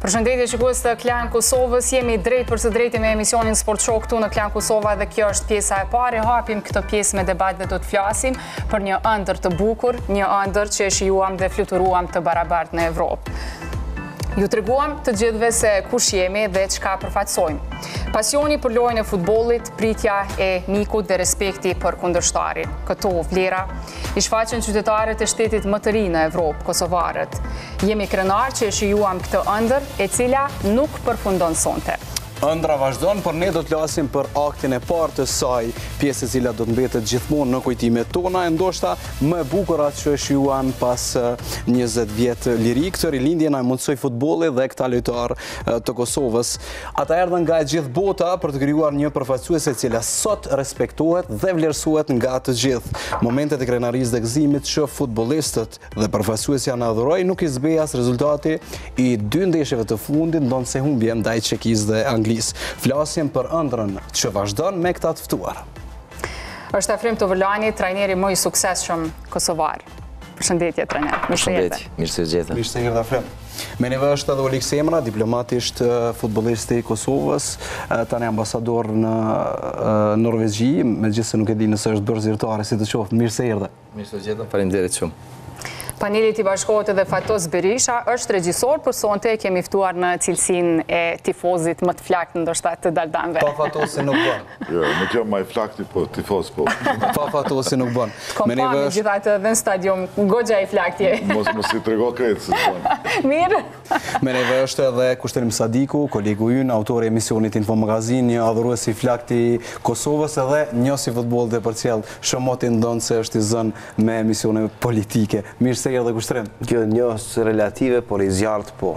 Përshëndetje shikues të Klan Kosovës, jemi drejt për së drejti me emisionin Sport Show këtu në Klan Kosova dhe kjo është pjesa e parë. Hapim këtë pjesë me debat dhe do të flasim për një ëndër të bukur, një ëndër që e shijuam dhe fluturuam të barabartë në Evropë. Ju treguam të gjithëve se kush jemi dhe çka përfaqësojmë. Pasioni për lojën e futbollit, pritja e mikut dhe respekti për kundërshtarin. Këto vlera i shfaqen qytetarët e shtetit më të ri në Evropë, kosovarët. Jemi krenar që e shijuam këtë ëndër, e cila nuk përfundon sonte. Ëndra vazhdon, por ne do të flasim për aktin e parë të saj, pjesë e cila do të mbetet gjithmonë në kujtimet tona, e ndoshta më e bukur atë që e shijuam pas 20 vjet liri. Këtë rilindje na mundsoi futbolli dhe këta lojtar të Kosovës. Ata erdhën nga e gjithë bota për të krijuar një përfaqësuese e cila sot respektohet dhe vlerësohet nga të gjithë. Momentet e krenarisë dhe gëzimit që futbollistët dhe përfaqësuesja na adhurojnë nuk i zbej as rezultati i dy ndeshjeve të fundit, ndonse humbje ndaj Çekisë dhe Anglisë. Flasim për ëndrrën që vazhdon me këta të ftuar. Është Afrim Tovëllani, trajneri më i suksesshëm kosovar. Përshëndetje trajner. Përshëndetje. Mirë se jeta. Mirë se erdha Afrim. Me neve është edhe Olik Semra, diplomatisht futbollisti i Kosovës, tani ambasador në Norvegji, megjithëse nuk e di nëse është bërë zyrtare, si të qoftë. Mirë se erdhe. Mirë se jeta. Faleminderit shumë. Panelit i bashkohet edhe Fatos Berisha, është regjisor, për sonte kemi ftuar në cilësinë e tifozit më të flakt ndoshta të daldanëve. Pa Fatosi nuk bën. Jo, nuk jam më i flakti, po tifoz po. Pa Fatosi nuk bën. Kompani gjithatë edhe në stadium, goxha i flaktje. Mos i trego kretë se bën. Mirë. Me neve është edhe Kushterim Sadiku, kolegu ynë, autori e emisionit Infomagazin, një adhurues i flakti Kosovës edhe njësi futboll dhe përcjell shëmoti ndonë se është i zënë me emisione politike. Mirë se erdhe Kushterim. Kjo njësë relative, por i zjartë po.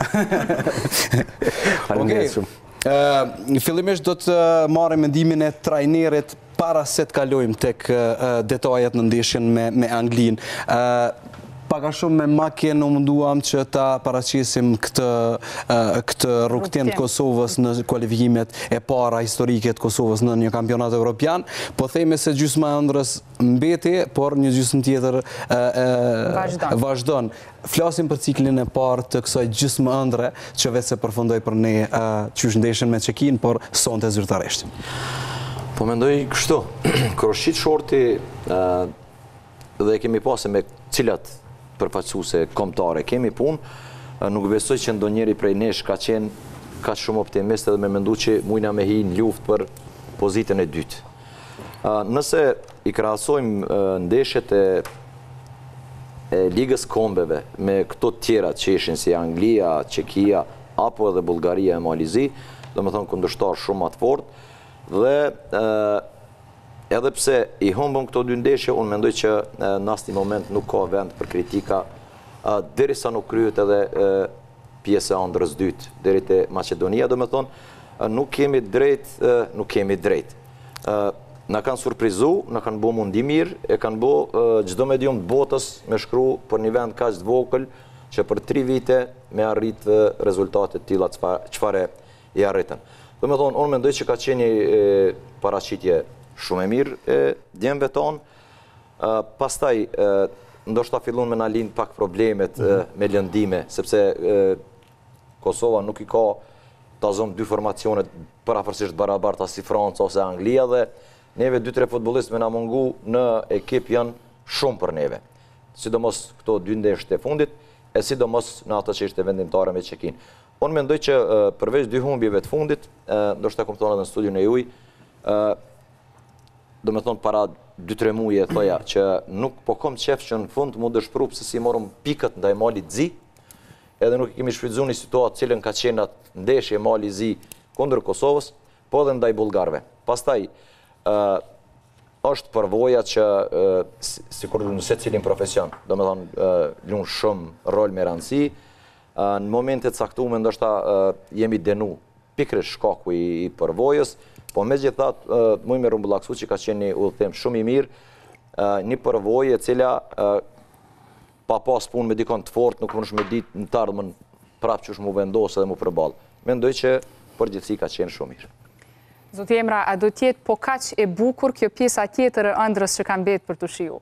Faleminderit shumë. Fillimisht do të marrim mendimin e trajnerit para se të kalojmë tek detajet në ndeshjen me Anglinë. Paka shumë me Make në munduam që ta paraqisim këtë rrugtim të Kosovës në kualifikimet e para historike të Kosovës në një kampionat evropian, po themi se gjysma e ëndrës mbeti, por një gjysmë tjetër vazhdon. Flasim për ciklin e parë të kësaj gjysmë ëndre që vetë se përfundoi për ne qysh ndeshjen me Çekin, por sonte zyrtarisht. Po mendoj kështu, Kroshit Shorti dhe kemi pasur me cilat përfaqësuese kombëtare kemi punë, nuk besoj që ndonjëri prej nesh ka qenë kaq shumë optimist edhe me mendu që mujna me hi në luftë për pozitën e dytë. Nëse i krahasojmë ndeshjet e Ligës Kombeve me këto tjera që ishin si Anglia, Çekia apo edhe Bullgaria e Malizi, domethënë kundërshtar shumë më të fortë dhe edhe pse i humbëm këto dy ndeshje, unë mendoj që në asnjë moment nuk ka vend për kritika, derisa nuk kryhet edhe pjesa e ëndrrës dytë, deri te Maqedonia, domethënë nuk kemi drejt. Na kanë surprizu, na kanë bë mundi mirë, e kanë bë çdo medium të botës me shkru për një vend kaq të vogël që për 3 vite me arrit rezultate të tilla çfarë i arritën. Domethënë unë mendoj që ka qenë një paraqitje shumë e mirë e djemve tonë. Pastaj, ndoshta fillon me na lind pak problemet me lëndime, sepse Kosova nuk i ka ta zonë dy formacionet parafërsisht barabarta si Franca ose Anglia dhe neve 2-3 futbollistë me na mungu në ekip janë shumë për neve. Sidomos këto dy ndeshje të fundit, e sidomos në ato që ishte vendimtare me Çekin. Unë mendoj që përveç dy humbjeve të fundit, ndoshta kom thonë edhe në studion e juaj, do me thonë para 2-3 muje e thoja që nuk po kom qef që në fund mu dëshpëru pëse si morëm pikët ndaj Malit Zi, edhe nuk i kemi shfrytzuar një situatë cilën ka qenë atë ndeshje Mali Zi kundër Kosovës, po edhe ndaj bullgarëve. Pastaj është përvoja që sikur në secilin profesion, do me thonë lunë shumë rol me rëndësi, në momentet caktuar ndoshta jemi denu pikërisht shkaku i përvojës. Po me gjithat, muj me rumbullaksu që ka qenë një udhëtim shumë i mirë, një përvojë e cila pa pas punë me dikon të fort, nuk mënesh me ditë në të ardhmen prapë që është mu vendosë dhe mu përballë. Mendoj që përgjithësi ka qenë shumë mirë. Zoti Emra, a do tjetë po kaq e bukur kjo pjesa tjetër e ëndrrës që ka mbetë për të shiu?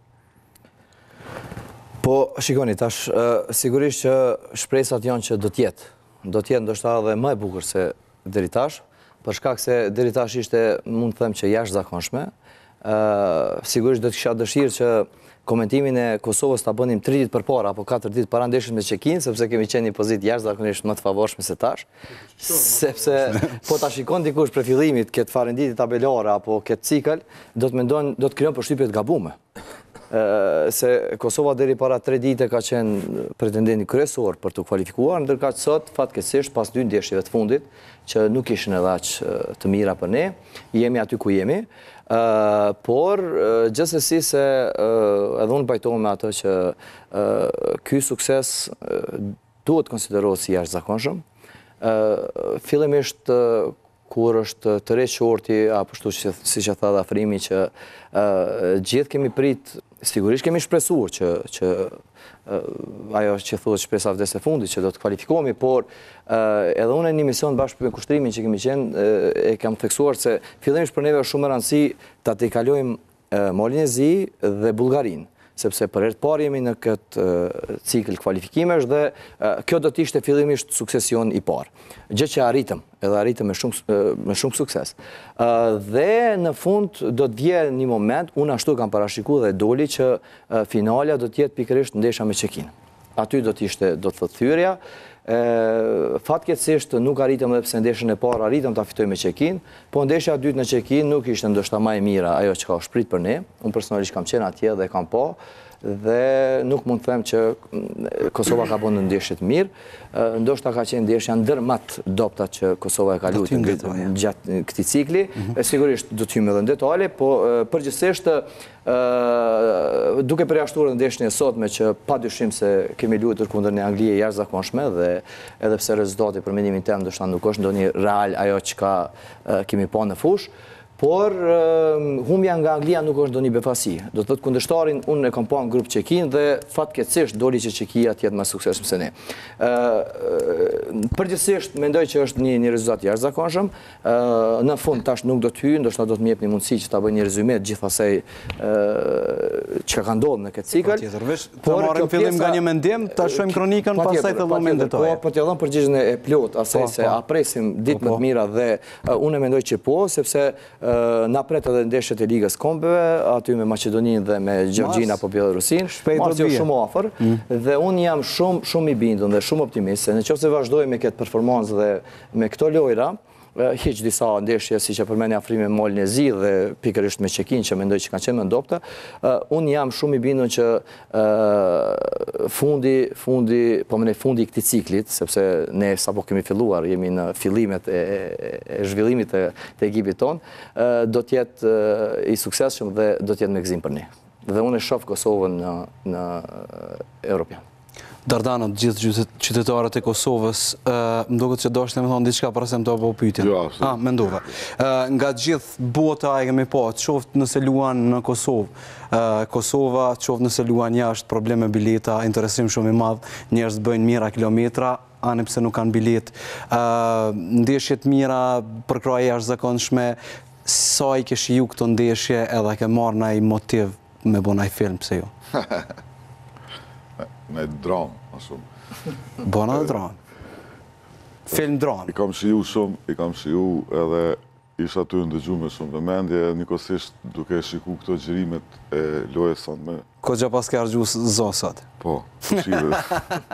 Po, shikoni, tash, sigurisht që shpresat janë që do tjetë. do t'jetë ndoshta edhe më e bukur se deri tash, për shkak se deri tash ishte, mund të them që jashtëzakonshme. Sigurisht do të kisha dëshirë që komentimin e Kosovës ta bënim 3 ditë përpara apo 4 ditë para ndeshjes me Çekin, sepse kemi qenë një pozitë jashtëzakonisht më të favorshme se tash. Sepse po ta shikon dikush për fillimit këtë farenditje tabelore apo këtë cikël, do të krijon përshtypje të gabuara. Se Kosova deri para 3 dite ka qenë pretendenti kryesor për të kualifikuar, ndërkaq sot fatkeqësisht pas 2 ndeshjeve të fundit që nuk ishin edhe aq të mira për ne, jemi aty ku jemi. Por gjithsesi se edhe unë pajtohem me atë që ky sukses duhet konsiderohet si jashtëzakonshëm. Fillimisht kur është të re qorti, apo ashtu siç e tha Afrimi që gjithë kemi prit, sigurisht kemi shpresuar që ajo që thuhet shpresa vdes e fundit që do të kualifikohemi, por edhe unë në një mision bashkë me kushtrimin që kemi qenë e kam theksuar se fillimisht për neve është shumë e rëndësishme ta tejkalojmë Molinezi dhe Bullgarinë, sepse për herë të parë jemi në këtë cikël kualifikimesh dhe kjo do të ishte fillimisht suksesion i parë. Gjë që arritëm me shumë sukses. Dhe në fund do të vijë një moment, unë ashtu kam parashikuar dhe doli që finalja do të jetë pikërisht ndeshja me Çekin. Aty do të thotë thyrja. Fatkeqësisht nuk arritëm edhe pse ndeshjen e parë arritëm ta fitojmë me Çekin, po ndeshja e dytë në Çekin nuk ishte ndoshta më e mira ajo që ka shprit për ne. Unë personalisht kam qenë atje dhe kam pa, dhe nuk mund të them që Kosova ka bënë ndeshje të mirë, ndoshta ka qenë ndeshja ndër më të dobta që Kosova e ka luajtur gjatë këtij cikli. Sigurisht do të hyjmë edhe në detale, po përgjithsisht duke përjashtuar ndeshjen e sotme që padyshim se kemi luajtur kundër një Anglie jashtëzakonshme dhe edhe pse rezultati për mendimin tim ndoshta nuk është ndonjë real ajo që kemi pa në fushë, por humbja nga Anglia nuk është ndonjë befasi. Do të thotë kundërshtarin unë e kam pa në grup Çekin dhe fatkeqësisht doli që Çekia të jetë më suksesshëm se ne. Përgjithsisht mendoj që është një rezultat jashtëzakonshëm. Në fund tash nuk do të hyj, ndoshta do të më jepni mundësi që ta bëj një rezume të gjithë asaj që ka ndodhur në këtë cikël. Por marrim fillim nga një mendim, ta shohim kronikën, pastaj të vëmë në detale. Po t'ja dhëm përgjigjen e plot asaj se a presim ditë më të mira dhe unë mendoj që po, sepse na pret edhe ndeshjet e Ligës Kombeve, aty me Maqedoninë dhe me Gjergjin apo Bielorusin, marrë shumë afër, dhe unë jam shumë i bindur dhe shumë optimist se nëse vazhdojmë me këtë performancë dhe me këto lojra, hiq disa ndeshje siç e përmendni Afrimi me Molinezi dhe pikërisht me Çekin që mendoj që kanë qenë më ndopta, unë jam shumë i bindur që fundi i këtij ciklit, sepse ne sapo kemi filluar, jemi në fillimet e zhvillimit të ekipit ton, do të jetë i suksesshëm dhe do të jetë me gëzim për ne. Dhe unë e shoh Kosovën në Europian. Dardanët, gjithë qytetarët e Kosovës, më duket që dashni më thonë diçka para se më të bëj pyetjen. Jo, mendova. Nga gjithë bota e kemi pa, qoftë nëse luan në Kosovë, Kosova, qoftë nëse luan jashtë, probleme bileta, interesim shumë i madh, njerëz bëjnë mijëra kilometra, ani pse nuk kanë bilet, ndeshje të mira, përkraje jashtëzakonshme, sa i ke shiju këto ndeshje edhe ke marrë ndaj motiv me bëj ndaj film, pse jo? Me dramë, ma shumë. Bona dhe dramë. Film dramë. I kam shiju edhe isha të ndëgju me shumë vëmendje, njëkohësisht duke shiku këto gjërimet e lojës sot me... Ko gja pas ke argju zosat? Po, shive.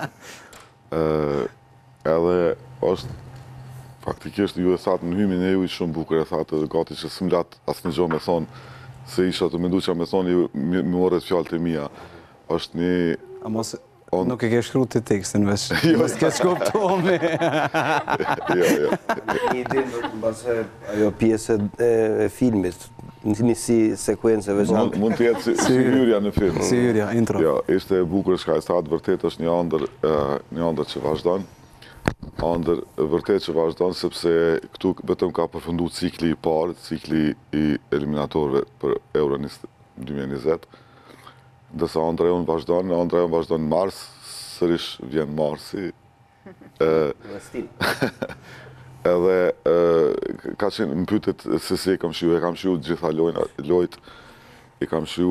Edhe është faktikisht ju e thatë në hymin e ju i shumë bukur e thatë edhe gati që së mlat asë një gjo me thonë se isha të mendu që me thonë më orët fjallë të mija. Është një... Nuk e ke shkru të tekstin veç, mos ke shkoptomi. Jo. Një dinë do të mbase ajo pjesë e filmit, një si sekuencë veçantë. Mund të jetë si hyrja në film. Si hyrja, intro. Jo, ishte e bukur shka e thatë, vërtet është një ëndër që vazhdon. Ëndër vërtet që vazhdon, sepse këtu vetëm ka përfundu cikli i parë, cikli i eliminatorëve për Euro 2020. Dësa ëndra jonë vazhdon në mars, sërish vjen marsi. Edhe ka qenë më pytet se si e kam shiu gjitha lojt, i kam shiu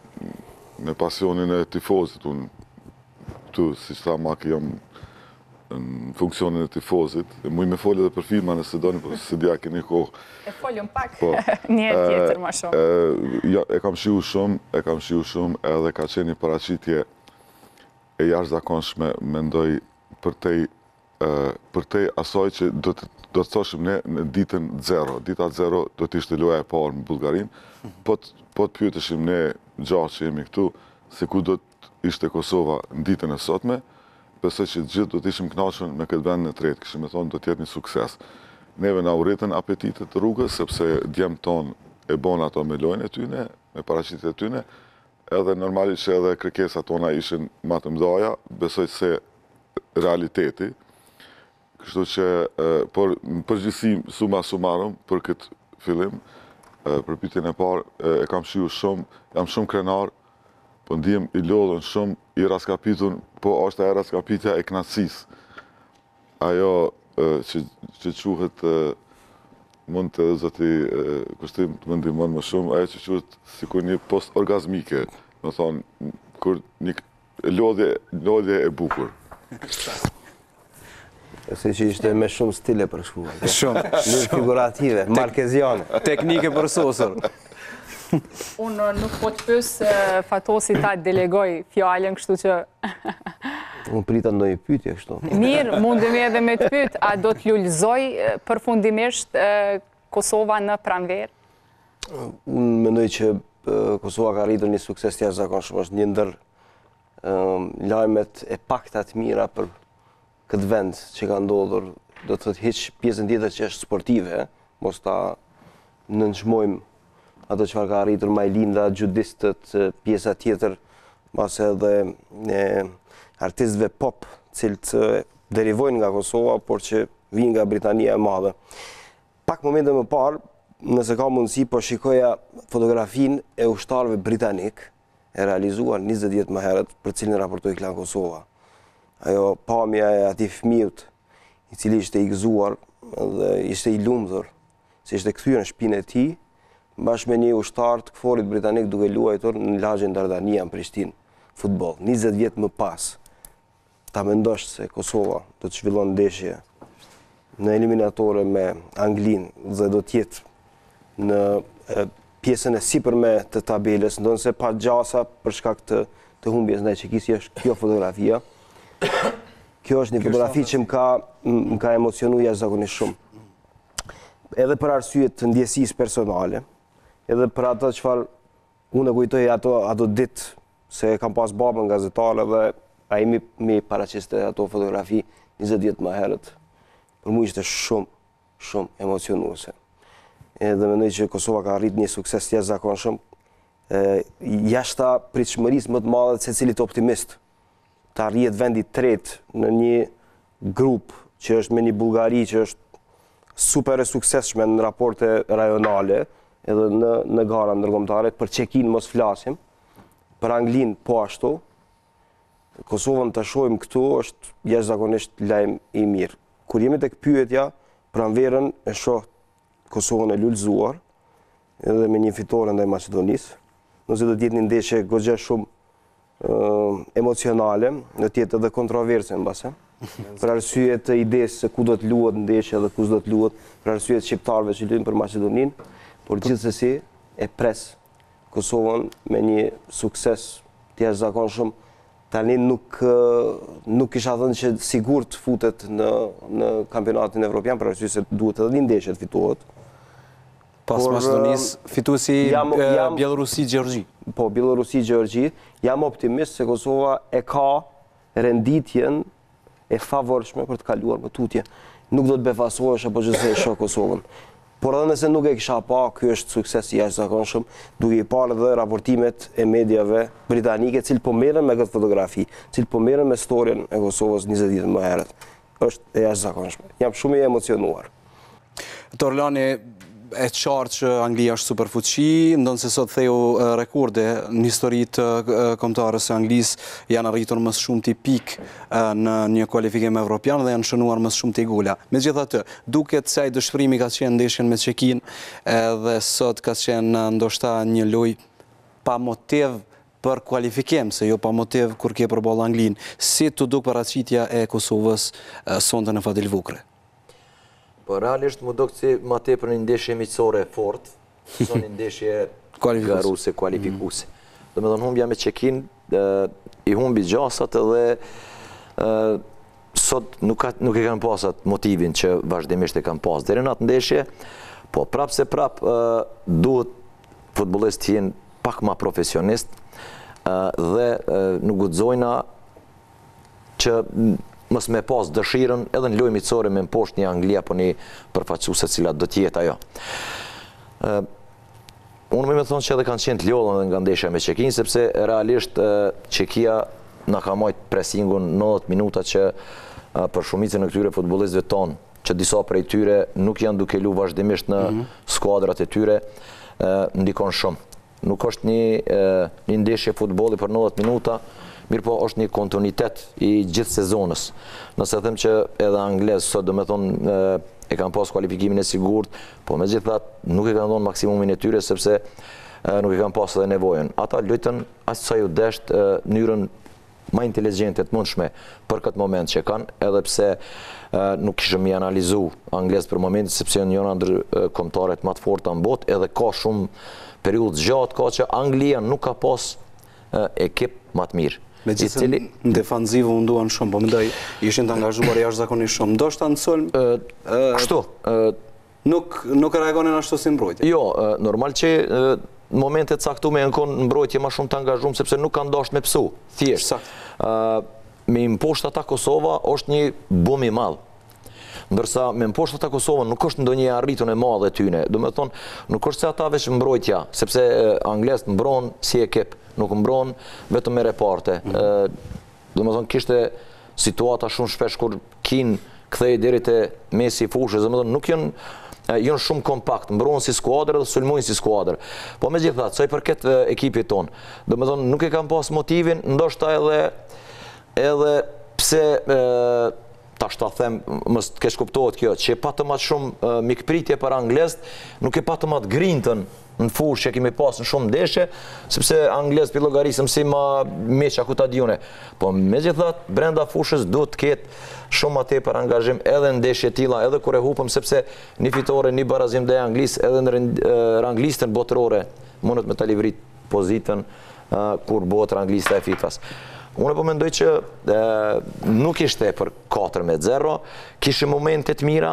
me pasionin e tifozit. Unë këtu, si që tha Maki, jam në funksionin e tifozit. Muj me folë edhe për filma nëse doni, por se dia keni kohë. E folëm pak një tjetër më shumë. E kam shiu shumë edhe ka qenë një paraqitje e jashtëzakonshme, mendoj për te asaj që do të thoshim ne në ditën 0. Dita 0 do të ishte loja e parë në Bullgarinë. Po të pyeteshim ne gjatë që jemi këtu, se ku do të ishte Kosova në ditën e sotme, besoj që gjithë do të ishim kënaqur me këtë vend në tretë, kishim thonë do të jetë një sukses. Neve na urritën apetitet të rrugës, sepse djemt ton e bon ato me lojën e tyne, me paraqitjet e tyne, edhe normalisht që edhe kërkesat tona ishin më të mëdha, besoj se realiteti. Kështu që, por në përgjithësi summa summarum për këtë fillim, për pyetjen e parë, e kam shiu shumë, jam shumë krenar, po ndihem i lodhën shumë, i raskapitur, po është e raskapitja e kënaqësisë. Ajo që quhet mund të zoti kushtim të më ndihmon më shumë, ajo që quhet sikur një post-orgazmike, do thonë kur një lodhje e bukur. Se që ishte me shumë stile për shkuar. Shumë. Një figurative, markeziane. Teknike për sosër. Unë nuk po të pys Fatosi ta delegoj fjallën, kështu që... Unë prita ndonjë pyetje kështu. Mirë, mundemi edhe me të pyet, a do të lullëzoj përfundimisht Kosova në pranverë? Unë mendoj që Kosova ka arritur një sukses të jashtëzakonshëm, është një ndër lajmet e pakta të mira për këtë vend që ka ndodhur, do të thotë hiç pjesën tjetër që është sportive, mos ta nënçmojmë ato çfarë ka arritur Majlinda, judistët, pjesa tjetër, mbas edhe artistëve pop, cilët derivojnë nga Kosova, por që vijnë nga Britania e Madhe. Pak momente më parë, nëse ka mundësi, po shikoja fotografinë e ushtarëve britanik, e realizuar 20 vjet më herët, për cilin raportoi Klan Kosova. Ajo pamja e atij fëmijët, i cili ishte i gëzuar dhe ishte i lumtur, se ishte kthyer në shtëpinë e tij, bashkë me një ushtar të KFOR-it britanik duke luajtur në lagjen Dardania në Prishtinë, futboll. 20 vjet më pas, ta mendosh se Kosova do të zhvillon ndeshje në eliminatore me Anglinë dhe do të jetë në pjesën e sipërme të tabelës, ndonse pa gjasa për shkak të humbjes ndaj Çekisë, është kjo fotografia. Kjo është një fotografi që më ka emocionuar jashtëzakonisht shumë. Edhe për arsye të ndjesisë personale, edhe për ato çfarë unë e kujtoj ato ditë se kam pas babën gazetare dhe ai mi paraqiste ato fotografi 20 vjet më herët. Për mua ishte shumë emocionuese. Edhe mendoj që Kosova ka arritur një sukses të jashtëzakonshëm, jashta pritshmërisë më të madhe të secilit optimist. Të arrihet vendi i tretë në një grup që është me një Bullgari që është super e suksesshme në raporte rajonale, edhe në gara ndërkombëtare, për Çekinë mos flasim, për Anglinë po ashtu. Kosovën të shohim këtu është jashtëzakonisht lajm i mirë. Kur jemi tek pyetja, pranverën e shoh Kosovën e lullëzuar, edhe me një fitore ndaj Maqedonisë, nëse do të jetë një ndeshje goxha shumë emocionale, do të jetë edhe kontroverse mbase. Për arsye të idesë se ku do të luhet ndeshja dhe kush do të luhet, për arsye të shqiptarëve që luajnë për Maqedoninë, por gjithsesi e pres Kosovën me një sukses të jashtëzakonshëm. Tani nuk kisha thënë që sigurt futet në kampionatin evropian, për arsye se duhet edhe një ndeshje të fitohet. Pas Maqedonisë, fituesi Bielorusi-Gjeorgji. Po, Bielorusi-Gjeorgji, jam optimist se Kosova e ka renditjen e favorshme për të kaluar më tutje. Nuk do të befasohesh apo gjithsej e shoh Kosovën. Por edhe nëse nuk e kisha pa, ky është sukses i jashtëzakonshëm, duke i parë edhe raportimet e mediave britanike, cilë po merren me këtë fotografi, cilë po merren me storjen e Kosovës 20 vjet më herët. Është e jashtëzakonshme. Jam shumë i emocionuar. Torlani, e qartë që Anglia është superfuqi, ndonë se sot theu rekorde në historitë kombëtare së Anglisë janë arritur më shumë t'i pikë në një kualifikim evropian dhe janë shënuar më shumë t'i gola. Megjithatë, duket se ai dëshpërimi ka qenë ndeshjen me Çekinë edhe sot ka qenë ndoshta një lojë pa motiv për kualifikim, se jo pa motiv kur ke përballë Anglinë. Si të duk paraqitja e Kosovës sonte në Fadil Vukre? Po realisht më duk si ma tepër një ndeshje miqësore fort, son një ndeshje garuse, kualifikuse. Do me thonë humbja me Çekin, i humbi gjasat edhe sot nuk e kanë pasat motivin që vazhdimisht e kanë pas. Deri në atë ndeshje, po prap se prap duhet futbollist të jenë pak ma profesionist dhe nuk guxojna që mos me pas dëshirën edhe në lojë miqësore me mposhtë një Angli apo një përfaqësuese cila do të jetë ajo. Unë me thonë që edhe kanë qenë të lodhën nga ndeshja me Çekin, sepse realisht Çekia na ka marrë presingun 90 minuta që për shumicën e këtyre futbollistëve tonë, që disa prej tyre nuk janë duke lu vazhdimisht në skuadrat e tyre, ndikon shumë. Nuk është një ndeshje futbolli për 90 minuta, mirë po është një kontinuitet i gjithë sezonës. Nëse them që edhe anglezë sot, do me thonë, e kanë pas kualifikimin e sigurt, po me gjithat nuk e kanë dhonë maksimumin e tyre, sepse nuk e kanë pas edhe nevojën. Ata lujtën asë sa ju desht mënyrën ma inteligente të mundshme për këtë moment që kanë, edhe pse nuk kishëm i analizu anglezë për momentin, sepse janë njëra ndër kombëtarët më të forta në botë, edhe ka shumë periudhë gjatë ka që Anglia nuk ka pas ekip më të mirë. Me gjithë në defanzivë munduan shumë, po mendoj ishin të angazhuar jashtëzakonisht shumë. Ndoshta në sulm kështu nuk reagonin ashtu si mbrojtje. Jo, normal që në momentet caktuar në kon mbrojtje më shumë të angazhuar sepse nuk kanë dashur me psu. Thjesht. Me imposhtë ata Kosova është një bum i madh. Ndërsa me imposhtë ata Kosova nuk është ndonjë arritje e madhe tyne. Do të thonë, nuk është se ata veç mbrojtja, sepse anglezët mbron si ekip, nuk mbron vetëm me reparte. Do të thonë kishte situata shumë shpesh kur Kin kthej deri te mesi i fushës, do të thonë nuk janë shumë kompakt, mbrohen si skuadër dhe sulmojnë si skuadër. Po megjithatë, sa i përket ekipit ton, do të thonë nuk e kanë pas motivin, ndoshta edhe pse tash ta them, mos të kesh kuptohet kjo, që e patëm atë shumë mikpritje për anglezët, nuk e patëm atë grintën në fushë që kemi pas në shumë ndeshje, sepse anglezët pillogarisëm si ma meqa ku ta diune. Po megjithatë, brenda fushës duhet të ketë shumë atë për angazhim edhe në ndeshje tilla, edhe kur e hupëm, sepse një fitore, një barazim dhe Anglisë, edhe në ranglistën botërore mundet me ta livrit pozitën kur bëhet ranglista e FIFA-s. Unë po mendoj që nuk ishte për 4-0, kishte momente të mira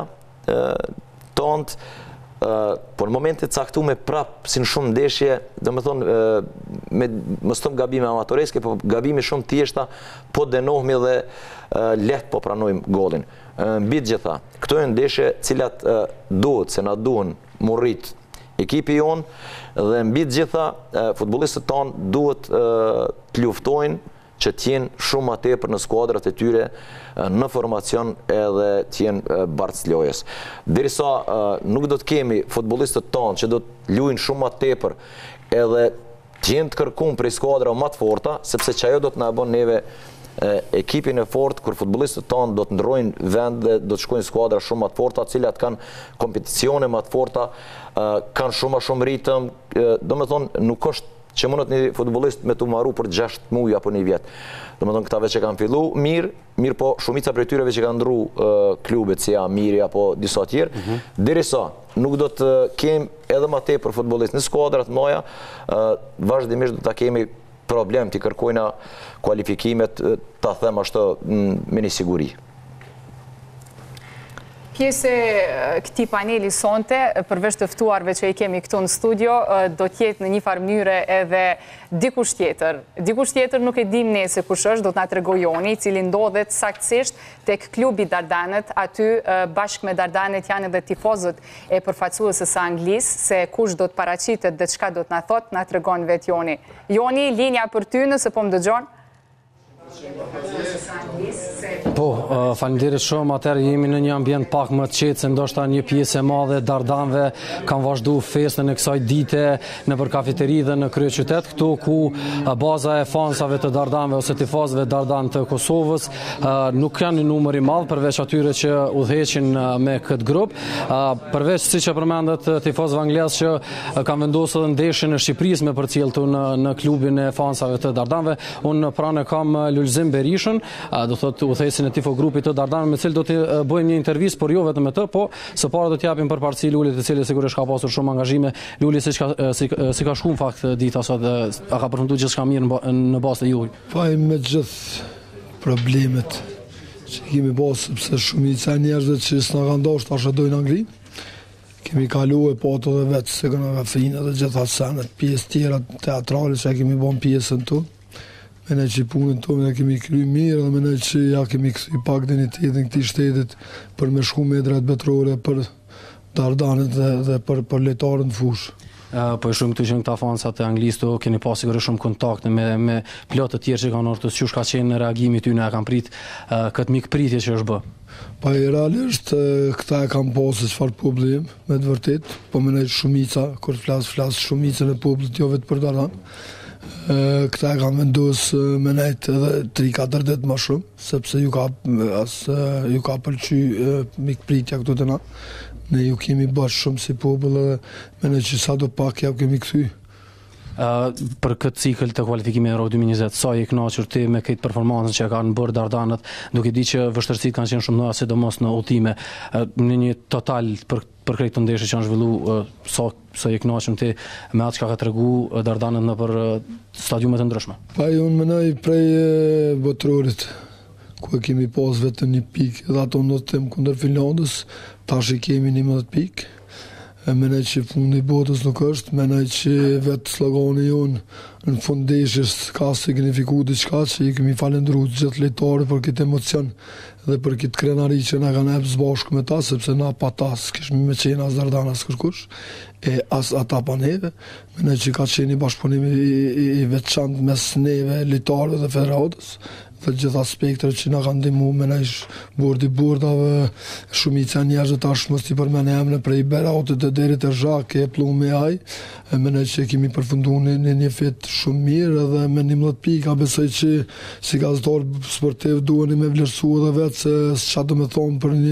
tonë, por në momente caktuar prap si në shumë ndeshje, do të thonë mos thon gabime amatoreske, po gabime shumë thjeshta, po dënohemi dhe lehtë po pranojmë gollin. Mbi të gjitha, këto janë ndeshje cilat duhet se na duhen murrit ekipi jon dhe mbi të gjitha futbollistët tonë duhet të luftojnë që t'jenë shumë ma tepër në skuadrat e tyre në formacion edhe t'jenë bartës lojës. Derisa nuk do t'kemi futbolistët tonë që do t'luajnë shumë ma tepër edhe t'jenë të kërkuar prej skuadra ma të forta, sepse që ajo do t'na bën neve ekipin e fort, kur futbolistët tonë do të ndrojnë vend dhe do të shkojnë skuadra shumë ma të forta, cilat kanë kompeticione ma të forta, kanë shumë ma shumë ritëm, do me thonë nuk është që mundet një futbolist me të marru për 6 muaj apo 1 vjet. Do të thonë këtave që kanë fillu mirë po shumica prej tyreve që kanë ndru klubet si Amiri apo disa tjerë, derisa nuk do të kemi edhe më tepër futbollist në skuadrat mëdha, vazhdimisht do ta kemi problem të kërkojna kualifikimet, ta them ashtu me një siguri. Pjesë këtij paneli sonte, përveç të ftuarve që i kemi këtu në studio, do të jetë në një farë mënyrë edhe dikush tjetër. Dikush tjetër nuk e dim ne se kush është, do të na tregojë Joni, i cili ndodhet saktësisht tek klubi Dardanet, aty bashkë me Dardanet janë edhe tifozët e përfaqësuesës së Anglisë, se kush do të paraqitet dhe çka do të na thotë, na tregon vet Joni. Joni, linja për ty nëse po më dëgjon. Po, faleminderit shumë, atëherë jemi në një ambient pak më të qetë, se ndoshta një pjesë e madhe e Dardanëve kanë vazhduar festën e kësaj dite nëpër kafeteri dhe në kryeqytet, këtu ku baza e fansave të Dardanëve ose tifozëve Dardanë të Kosovës nuk kanë një numër i madh përveç atyre që udhëheqin me këtë grup, përveç siç e përmendet tifozëve anglez që kanë vendosur ndeshjen e Shqipërisë me përcjelltu në klubin e fansave të Dardanëve. Unë pranë kam Lulzim Berishën, do thotë udhëheqësin e tifo grupit të Dardanëve, me cilë do të bëjmë një intervistë, por jo vetëm me të, po së pari do t'japim përparësi Lulit, i cili sigurisht ka pasur shumë angazhime. Luli, si ka shku në fakt dita sot, a ka përfunduar gjithçka mirë në bazë të juaj? Po, me gjithë problemet që kemi pasur, sepse shumica e njerëzve që s'na kanë dashur tash e dojnë Angli. Kemi kaluar po ato dhe vetë skenografina dhe gjitha senet, pjesë tjera teatrale që kemi bën pjesën tonë. Mene që punën tonë ja kemi kry mirë dhe mene që ja kemi këthy pak dignitetin këtij shtetit për me shku me drejt betrore për Dardanët dhe për letarën në fushë. Po e shumë këtu që në këta fansat e Anglisë keni pas sigurisht shumë kontakte me pilotë të tjerë që kanë ardhur, çush ka qenë reagimi ty, ne e kanë prit këtë mikpritje që është bë. Po realisht këta e kanë pasur çfarë problem, me të vërtet, po mendoj shumica, kur flas shumicën e popullit, jo vetëm për Dardanë. Këta e kanë vendosur me nejt edhe 3-4 ditë më shumë, sepse ju ka pëlqy mikpritja këtu të na. Ne ju kemi bërë shumë si popull dhe mene që sa do pak ja kemi këthy. Për këtë cikël të kualifikimit Euro 2020, sa je kënaqur ti me këtë performancën që kanë bërë Dardanët, duke di që vështirësitë kanë qenë shumë mëdha, sidomos në udhime, në një total për këtë ndeshje që janë zhvilluar, sa je kënaqur ti me atë që ka treguar Dardanët nëpër stadiume të ndryshme? Pa unë mendoj prej botrorit, ku e kemi pas vetëm një pikë, dhe ato në tem kundër Finlandës, tash i kemi 11 pikë. Menoj që fundi i botës nuk është, menoj që vetë slogani jonë në fund ndeshjes ka signifikuar diçka, që i kemi falendruar gjithë lojtarët për këtë emocion dhe për këtë krenari që na kanë hapur bashkë me ta, sepse na pa ta s'kishim me qenë as Dardana as kërkush, e as ata pa neve. Menoj që ka qenë një bashkëpunim i veçantë mes neve, lojtarëve dhe federatës, dhe gjithë aspektet që na kanë ndihmuar, menoj bordave, shumica njerëzve tash mos i përmend emrin prej Beratit deri te Zhaki, Plumi ai, menoj që kemi përfunduar në një fet shumë mirë dhe me 11 pika besoj që si gazetar sportiv duheni me vlerësua edhe vetë se çfarë do të thonë për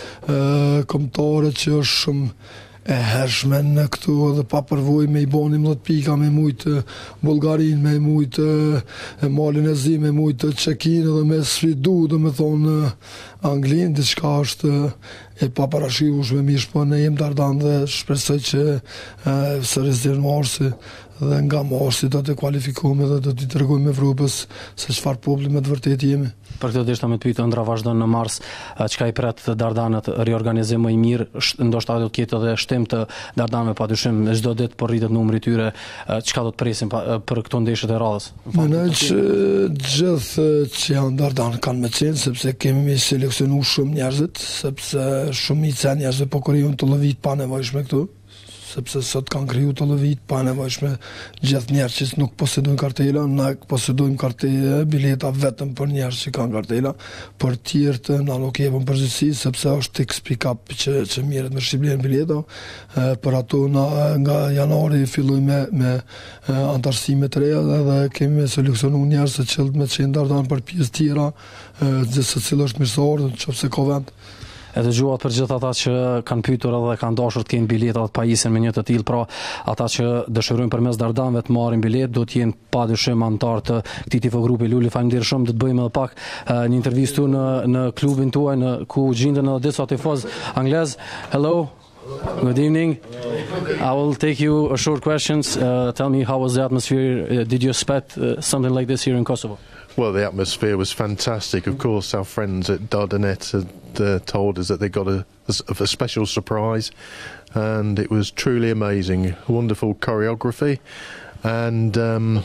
një kombëtare që është shumë e hershme në këtu edhe pa përvojë me i bani 11 pika, me mujtë Bullgarin, me mujtë Malin e Zi, me mujtë Çekin dhe me sfidu, do me thonë Anglinë, diçka është e paparashijueshme mirë, po ne jemi Dardanë dhe shpresoj që sërish deri në marsi dhe nga marsi do të kualifikohemi dhe do t'i tregojmë Evropës se çfarë populli me të vërtetë jemi. Për këtë deshta me të pyet, ëndra vazhdon në mars, çka i pret Dardanët, riorganizim më i mirë, ndoshta do të ketë edhe shtim të Dardanëve padyshim çdo ditë, por rritet numri i tyre, çka do të presim për këto ndeshjet e radhës? Mendoj që gjithë që janë Dardanë kanë me qenë, sepse kemi seleksionuar shumë njerëzit, sepse shumica e njerëzve po krijojnë të lëvit pa nevojshme këtu, sepse sot kanë kriju të lëvit pa nevojshme, gjithë njerëz që nuk posedojnë kartela, na posedojmë kartela, bileta vetëm për njerëz që kanë kartela, për tjerë na nuk jepën përgjegjësi, sepse është tek pick-up që merret me shqiptarën bileta, për ato nga janari fillojmë me antarësime të reja dhe kemi seleksionuar njerëz që qëllët me qenë Dardanë për pjesë tjera, gjithë secili është mirësor, nëse ka vend. E dëgjuat për gjithë ata që kanë pyetur edhe kanë dashur të kenë bileta të pajisen me një të tillë, pra ata që dëshirojnë përmes Dardanëve të marrin biletë do të jenë padyshim antar të këtij tifogrupi. Luli, faleminderit shumë, do të bëjmë edhe pak një intervistë në klubin tuaj ku gjenden edhe disa tifoz anglez. Hello. Good evening. I will take you a short questions. Tell me, how was the atmosphere? Did you expect something like this here in Kosovo? Well, the atmosphere was fantastic. Of course, our friends at Dardanet had told us that they got a special surprise, and it was truly amazing. Wonderful choreography, and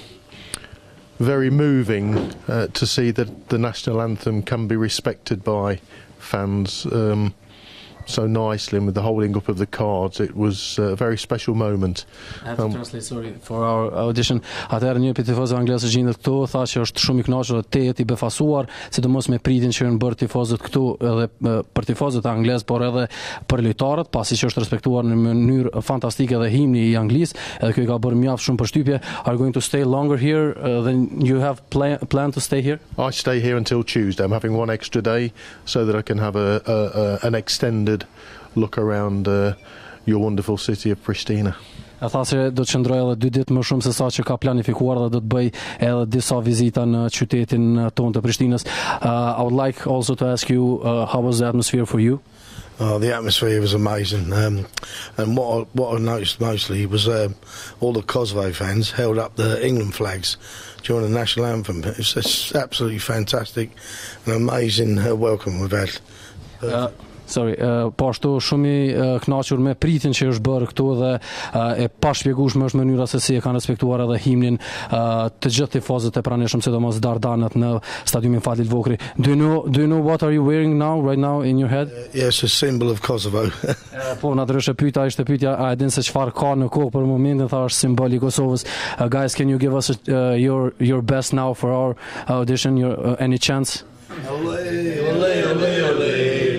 very moving to see that the national anthem can be respected by fans. so nicely and with the holding up of the cards. It was a very special moment. I have to translate, sorry, for our audition. Atëherë një tifozë anglezë gjindet këtu, tha që është shumë i kënaqur dhe tejet i befasuar, sidomos me pritin që janë bërë tifozët këtu edhe për tifozët anglez, por edhe për lojtarët, pasi që është respektuar në mënyrë fantastike dhe himni i Anglisë, edhe kjo i ka bërë mjaft shumë përshtypje. Are you going to stay longer here than you have planned to stay here? I stay here until Tuesday. I'm having one extra day so that I can have an extended look around your wonderful city of Pristina. E tha se do të qëndroj edhe 2 ditë më shumë se sa që ka planifikuar dhe do të bëj edhe disa vizita në qytetin tonë të Prishtinës. I would like also to ask you, how was the atmosphere for you? The atmosphere was amazing, and what I noticed mostly was all the Kosovo fans held up the England flags during the national anthem. It's absolutely fantastic, an amazing welcome we've had. Po ashtu shumë i kënaqur me pritin që është bërë këtu dhe e pashpjegueshme është mënyra se si e kanë respektuar edhe himnin të gjithë tifozët e pranishëm, sidomos dardanët në stadiumin Fatih Vokri. Do you know what are you wearing right now in your head? Yes, a symbol of Kosovo. Po natyrshë pyetja ishte pyetja, a e din se çfarë ka në kokë për momentin, tha është simboli i Kosovës. Guys, can you give us your best now for our audition? Any chance? Olé, olé, olé, olé.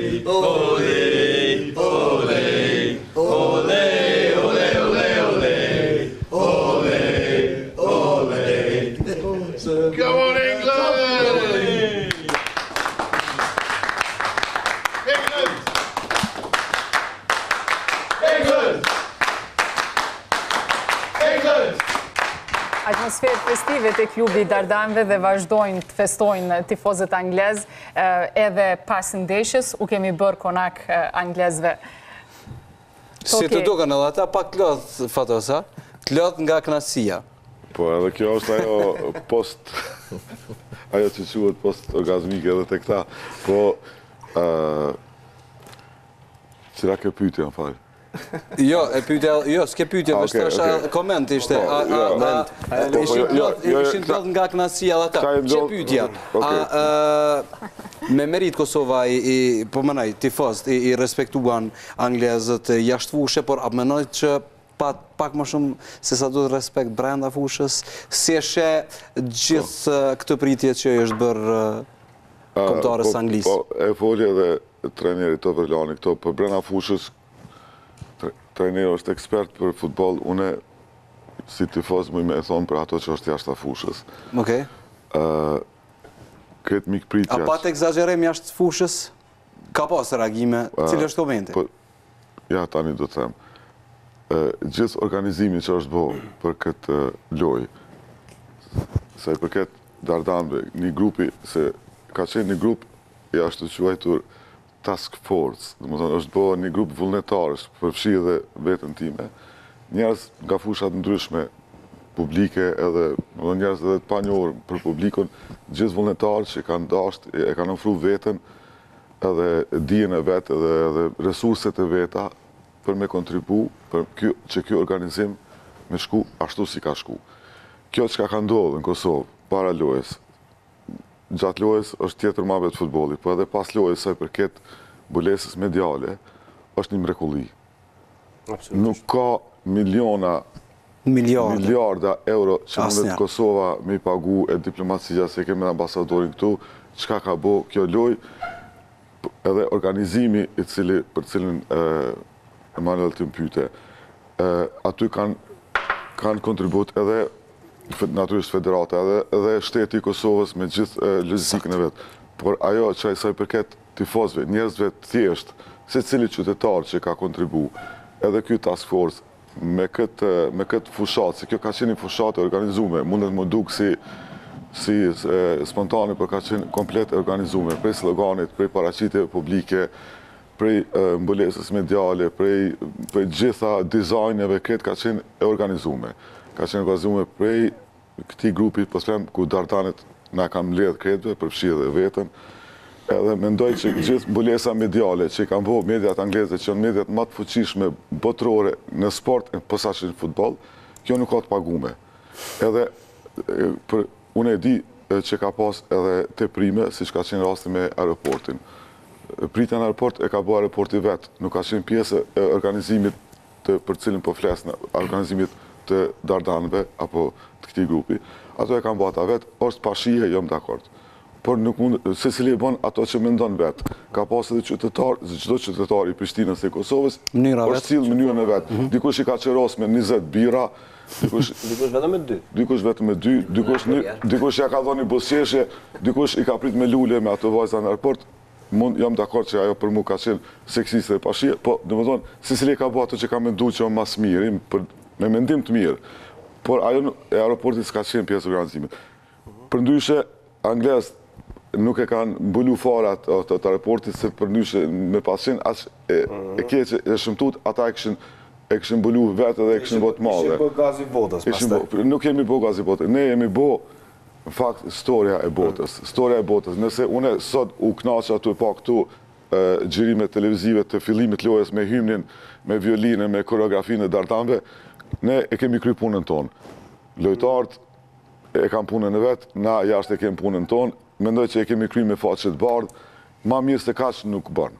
Olé, olé, olé, olé, olé, olé, olé, olé. Come on, England! England! England! England! Atmosferë festive të klubi Dardanëve dhe vazhdojnë të festojnë tifozët anglez, edhe pas ndeshjes u kemi bërë konak anglezve. Si të duken edhe ata pak klodh, Fatosa, klodh nga kënaqësia. Po edhe kjo është ajo post, ajo që quhet post orgazmike edhe te këta. Po, cila ke pyetje, më fal? Jo, s'ke pyetje, është thosha koment ishte. Ishin klodh nga kënaqësia edhe ata. Çe pyetja? Me merit Kosova po mënoj tifozët i respektuan anglezët jashtë fushë, por a mendoj që pak më shumë se sa duhet respekt brenda fushës, si e sheh gjithë këtë pritje që është bërë kombëtarës anglisë? Po, e foli edhe trajneri Toverlani këto, për brenda fushës, trajneri është ekspert për futboll, une si tifoz më me e thonë për ato që është jashtë fushës. Okej. Këtë mikpritja... A pat egzagerim jashtë fushës? Ka pas reagime? Cilë është komenti? Ja, tani do të them. Gjithë organizimi që është bo për këtë lojë, se përket Dardanëve, një grupi, se ka qenë një grup jashtë të quajtur Task Force, dhe më thonë, është bo një grup vullnetarës, përfshi edhe vetën time, njerëz nga fushat ndryshme, publike edhe, njerëz edhe të panjohur për publikun, gjithë vullnetarë që kanë dasht, e kanë ofru vetën, edhe dijen e vetë, edhe resurset e veta, për me kontribu, që kjo organizim me shku ashtu si ka shku. Kjo që ka ndodhë në Kosovë, para lojës, gjatë lojës është tjetër mabe të futbolli, po edhe pas lojës sa i përket mbulesës mediale, është një mrekulli. Nuk ka miliarda euro që mundet Kosova me i pagu e diplomacia, se kemi ambasadorin këtu, çka ka bo kjo lojë, edhe organizimi për cilin Emanuel të mpyte. Aty kanë kontribut edhe natyrisht federata edhe shteti i Kosovës me gjithë logjistikën e vetë. Por ajo që sa i përket tifozëve, njerëzve thjesht, se cili qytetar që ka kontribu, edhe ky task force, me këtë fushat, se kjo ka qenë një fushat e organizume, mundet më duk si spontane, për ka qenë komplet e organizume, prej sloganit, prej paraqitjeve publike, prej mbulesës mediale, prej gjitha dizajneve, këtë ka qenë e organizume. Ka qenë organizume prej këti grupi, përspem, ku Dardanët na kam ledhë kretëve, përfshi edhe vetën, edhe mendoj që gjithë mbulesa mediale që i kam bo mediat angleze, që janë mediat më të fuqishme botërore në sport, në posaçën futboll, kjo nuk ka të pagume. Edhe, unë e di që ka pas edhe teprime, si që ka qenë rasti me aeroportin. pritja në aeroport e ka bërë aeroporti vetë, nuk ka qenë pjesë e organizimit për cilin po flasë, organizimit të Dardanëve apo të këtij grupi. Ato e kanë bërë ata vetë, është pa shije, jam dakord. Por nuk mund, secili e bën ato që mendon vetë. Ka pas edhe qytetar, çdo qytetar i Prishtinës e Kosovës është sill mënyrën e vet. Dikush i ka qeros me 20 bira, dikush vetëm me 2. Dikush vetëm me 2, dikush ja ka dhënë buzëqeshje, dikush i ka prit me lule me ato vajza në aeroport. Jam dakord që ajo për mua ka qenë seksiste e pashije, po domethënë secili ka bërë ato që ka menduar që është më së miri, me mendim të mirë. Por ajo e aeroportit s'ka qenë pjesë e organizimit. Përndryshe, anglezët nuk e kanë mbulu fare atë aeroportit, se përndryshe me pas qenë aq e keqe e shëmtut, ata e kishin mbulu vetë dhe e kishin bërë të madhe. Ishin bërë gazi botës pastaj. Nuk kemi bërë gazi botës, ne jemi bërë në fakt historia e botës. Historia e botës. Nëse une sot u knaqë aty pa këtu xhirime televizive të fillimit lojës me hymnin, me violinën, me koreografinë e Dardanëve, ne e kemi kry punën tonë. Lojtarët e kanë punën e vetë, na jashtë e kemi punën tonë, mendoj që e kemi kry me faqe të bardhë, ma mirë se kaq nuk bërë.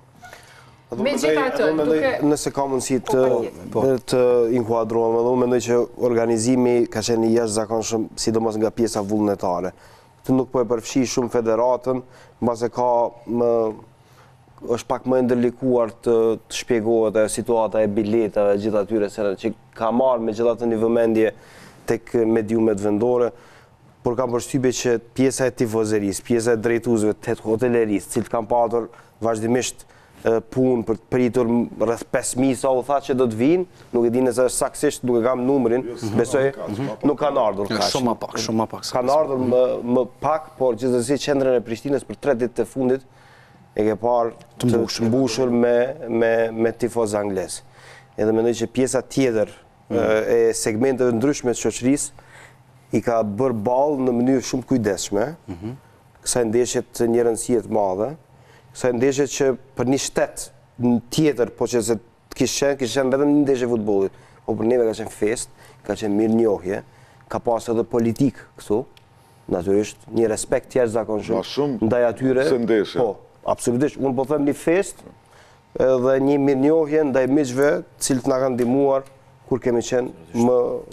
Nëse ka mundësi të inkuadrohem, edhe unë mendoj që organizimi ka qenë i jashtëzakonshëm, sidomos nga pjesa vullnetare. Këtë nuk po e përfshi shumë federatën, mbase është pak më ndërlikuar të shpjegohet situata e biletave gjithë atyre që ka marrë me gjithë atë një vëmendje tek mediumet vendore, por kam përshtypje që pjesa e tifozerisë, pjesa e drejtuesve të hotelerisë, cilët kanë patur vazhdimisht punë për të pritur rreth 5.000 sa u tha që do të vinë, nuk e di nëse është saktësisht, nuk e kam numrin, besoj nuk kanë ardhur kaq. Shumë më pak. Kanë ardhur më pak, por gjithsesi qendrën e Prishtinës për 3 ditë të fundit e ke parë të mbushur me tifozë anglez. Edhe mendoj që pjesa tjetër e segmenteve ndryshme të shoqërisë i ka bërë ballë në mënyrë shumë kujdesshme kësaj ndeshje të një rëndësie të madhe. Kësaj ndeshje që për një shtet tjetër, po që se kishte qenë vetëm një ndeshje futbollit, po për neve ka qenë fest, ka qenë mirënjohje, ka pas edhe politik këtu, natyrisht një respekt jashtëzakonshëm ndaj atyre. Po, absolutisht, unë po them një fest dhe një mirënjohje ndaj miqve, cilët na kanë ndihmuar kur kemi qenë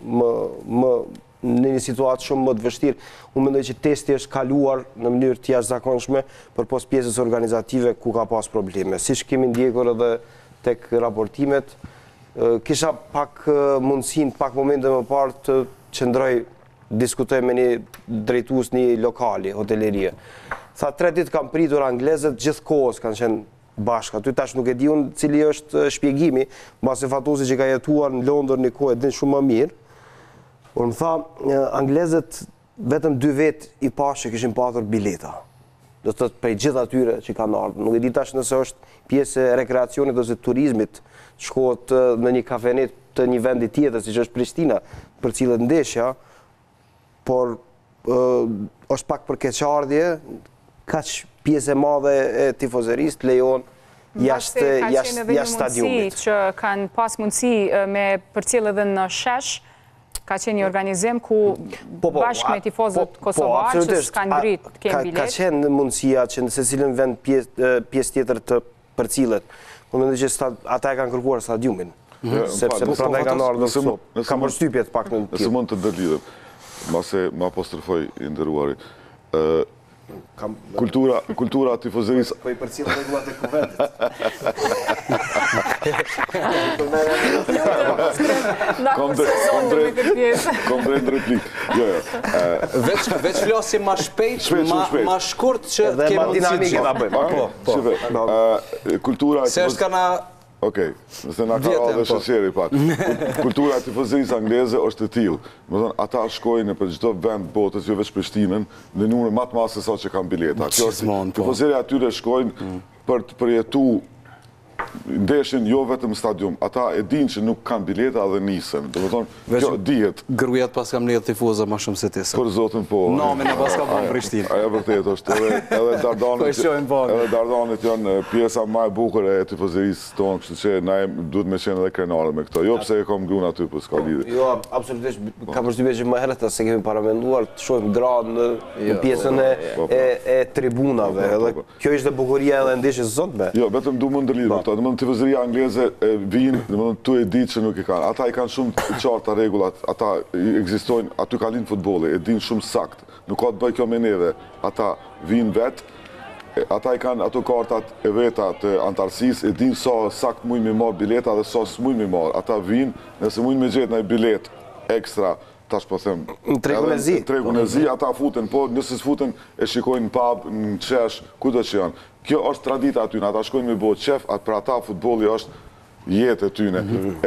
në një situatë shumë më të vështirë. Unë mendoj që testi është kaluar në mënyrë të jashtëzakonshme përpos pjesës organizative ku ka pas probleme. Siç kemi ndjekur edhe tek raportimet, kisha pak mundësinë, pak momente më parë të qëndroj, diskutoj me një drejtues një lokali, hotelerie. Tha 3 ditë kam pritur anglezët, gjithkohës kanë qenë bashkë aty, tash nuk e di unë cili është shpjegimi, mbase fatosi që ka jetuar në Londër një kohë e din shumë më mirë. Unë më tha, anglezët vetëm 2 vetë i pashë që kishin patur bileta. Do të thotë prej gjithë atyre që kanë ardhur. Nuk e di tash nëse është pjesë e rekreacionit ose turizmit, shkohet në një kafenet të një vendi tjetër, siç është Prishtina, për cilët ndeshja, por është pak për keqardhje, kaq pjesë e madhe e tifozerisë lejon jashtë stadiumit. Që kanë pas mundësi me përcjell edhe në shesh, ka qenë një organizim ku bashkë me tifozët kosovarë që s'kanë ngrit të kemë bilet. Ka qenë mundësia që në secilin vend pjesë tjetër të përcillet. Unë mendoj që ata e kanë kërkuar stadiumin. Sepse prandaj kanë ardhur këtu. Ka përshtypje të pak në tillë. Nëse mund të ndërlidhem, mbase ma apostrofoj i nderuari. Kultura e tifozerisë. Po i përcjell rregullat e kuventit. Kom drejt replik. Veç flasim ma shpejt, ma shkurt që të kemi dinamike ta bëjmë. Kultura e se është kana Okej, nëse nga ka radhe shëqeri pak. Kultura e tifozerisë angleze është të tillë. Më thënë, ata shkojnë për çdo vend botës, jo veç Prishtinën, në numër më të madh se sa që kanë bileta. Tifozeria atyre shkojnë për të përjetuar ndeshin jo vetëm stadium, ata e din që nuk kanë bileta dhe nisen. Do të thonë, kjo dihet. Grujat pas kam lidhë tifoza më shumë se ti. Për zotin po. Namin e pas ka bërë Prishtinë. Ajo vërtet është. Edhe Dardanit janë pjesa më e bukur e tifozërisë tonë, kështu që na duhet me qenë edhe krenarë me këto. Jo pse e kam grun aty, po s'ka lidhje. Jo, absolutisht. Ka përshtypje që më herët se kemi paramenduar të shohim gradë në pjesën e tribunave. Edhe kjo ishte bukuria edhe ndeshjes së sotme. Jo, vetëm du më ndërlidhë me këto. Domethënë tifozëria angleze vinë, domethënë tu e ditë që nuk i kanë. Ata i kanë shumë qarta rregullat, ata ekzistojnë, aty ka lind futbolli, e dinë shumë sakt. Nuk ka të bëjë kjo me neve. Ata vinë vetë, ata i kanë ato kartat e veta të antarësisë, e dinë sa sakt mujnë me marë bileta dhe sa s'mujnë me marë. Ata vinë, nëse mujnë me gjetë në bilet ekstra, tash po them, tregun e zi, ata futen, po nëse s'futen e shikojnë në pub, në qesh, kudo që janë. Kjo është tradita aty, ata shkojnë me bëhet qef, për ata futbolli është jetë e tyne.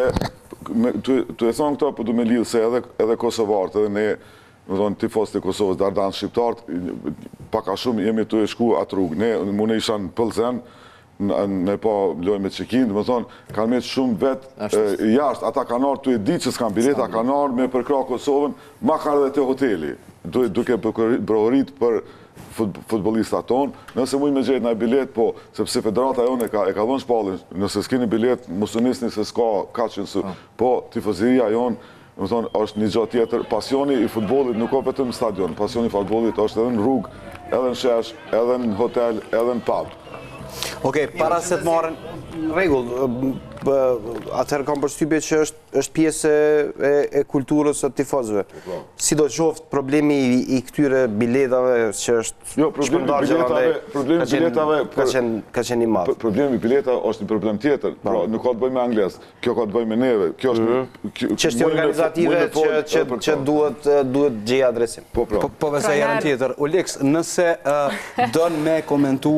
Tu e thonë këto, po du me lidhë se edhe Kosovarët, edhe ne, më thonë, tifos të Kosovës, Dardanë Shqiptarët, paka shumë jemi të e shku atë rrugë. Ne, mune isha në Pëllzen, ne po lojnë me Çekin, më thonë, kanë me shumë vetë jashtë, ata kanë arë të e ditë që s'kanë bileta, kanë arë me përkra Kosovën, ma kanë edhe të hoteli, duke brohorit për futbolistat tonë, nëse mujnë me gjetë në bilet, po, sepse federata jonë e ka dhënë shpallin, nëse s'kini bilet, musunisni se s'ka kaqënsu, po, tifozeria jonë, më thonë, është një gjatë tjetër, pasioni i futbolit nuk o vetëm në stadion, pasioni i futbolit është edhe në rrugë, edhe në shesh, edhe në hotel, edhe në pub. Okej, para se të marrën... Regull, atëherë kam përshtypje që është pjesë e kulturës së tifozëve. Si do qoftë problemi i këtyre biletave që është problemi biletave ka qenë i madh. Problemi i biletave është një problem tjetër, pra nuk ka të bëjë me angles, kjo ka të bëjë me neve. Kjo është çështje organizative që duhet gjej adresim. Po besoj janë tjetër. Uleks, nëse don me komentu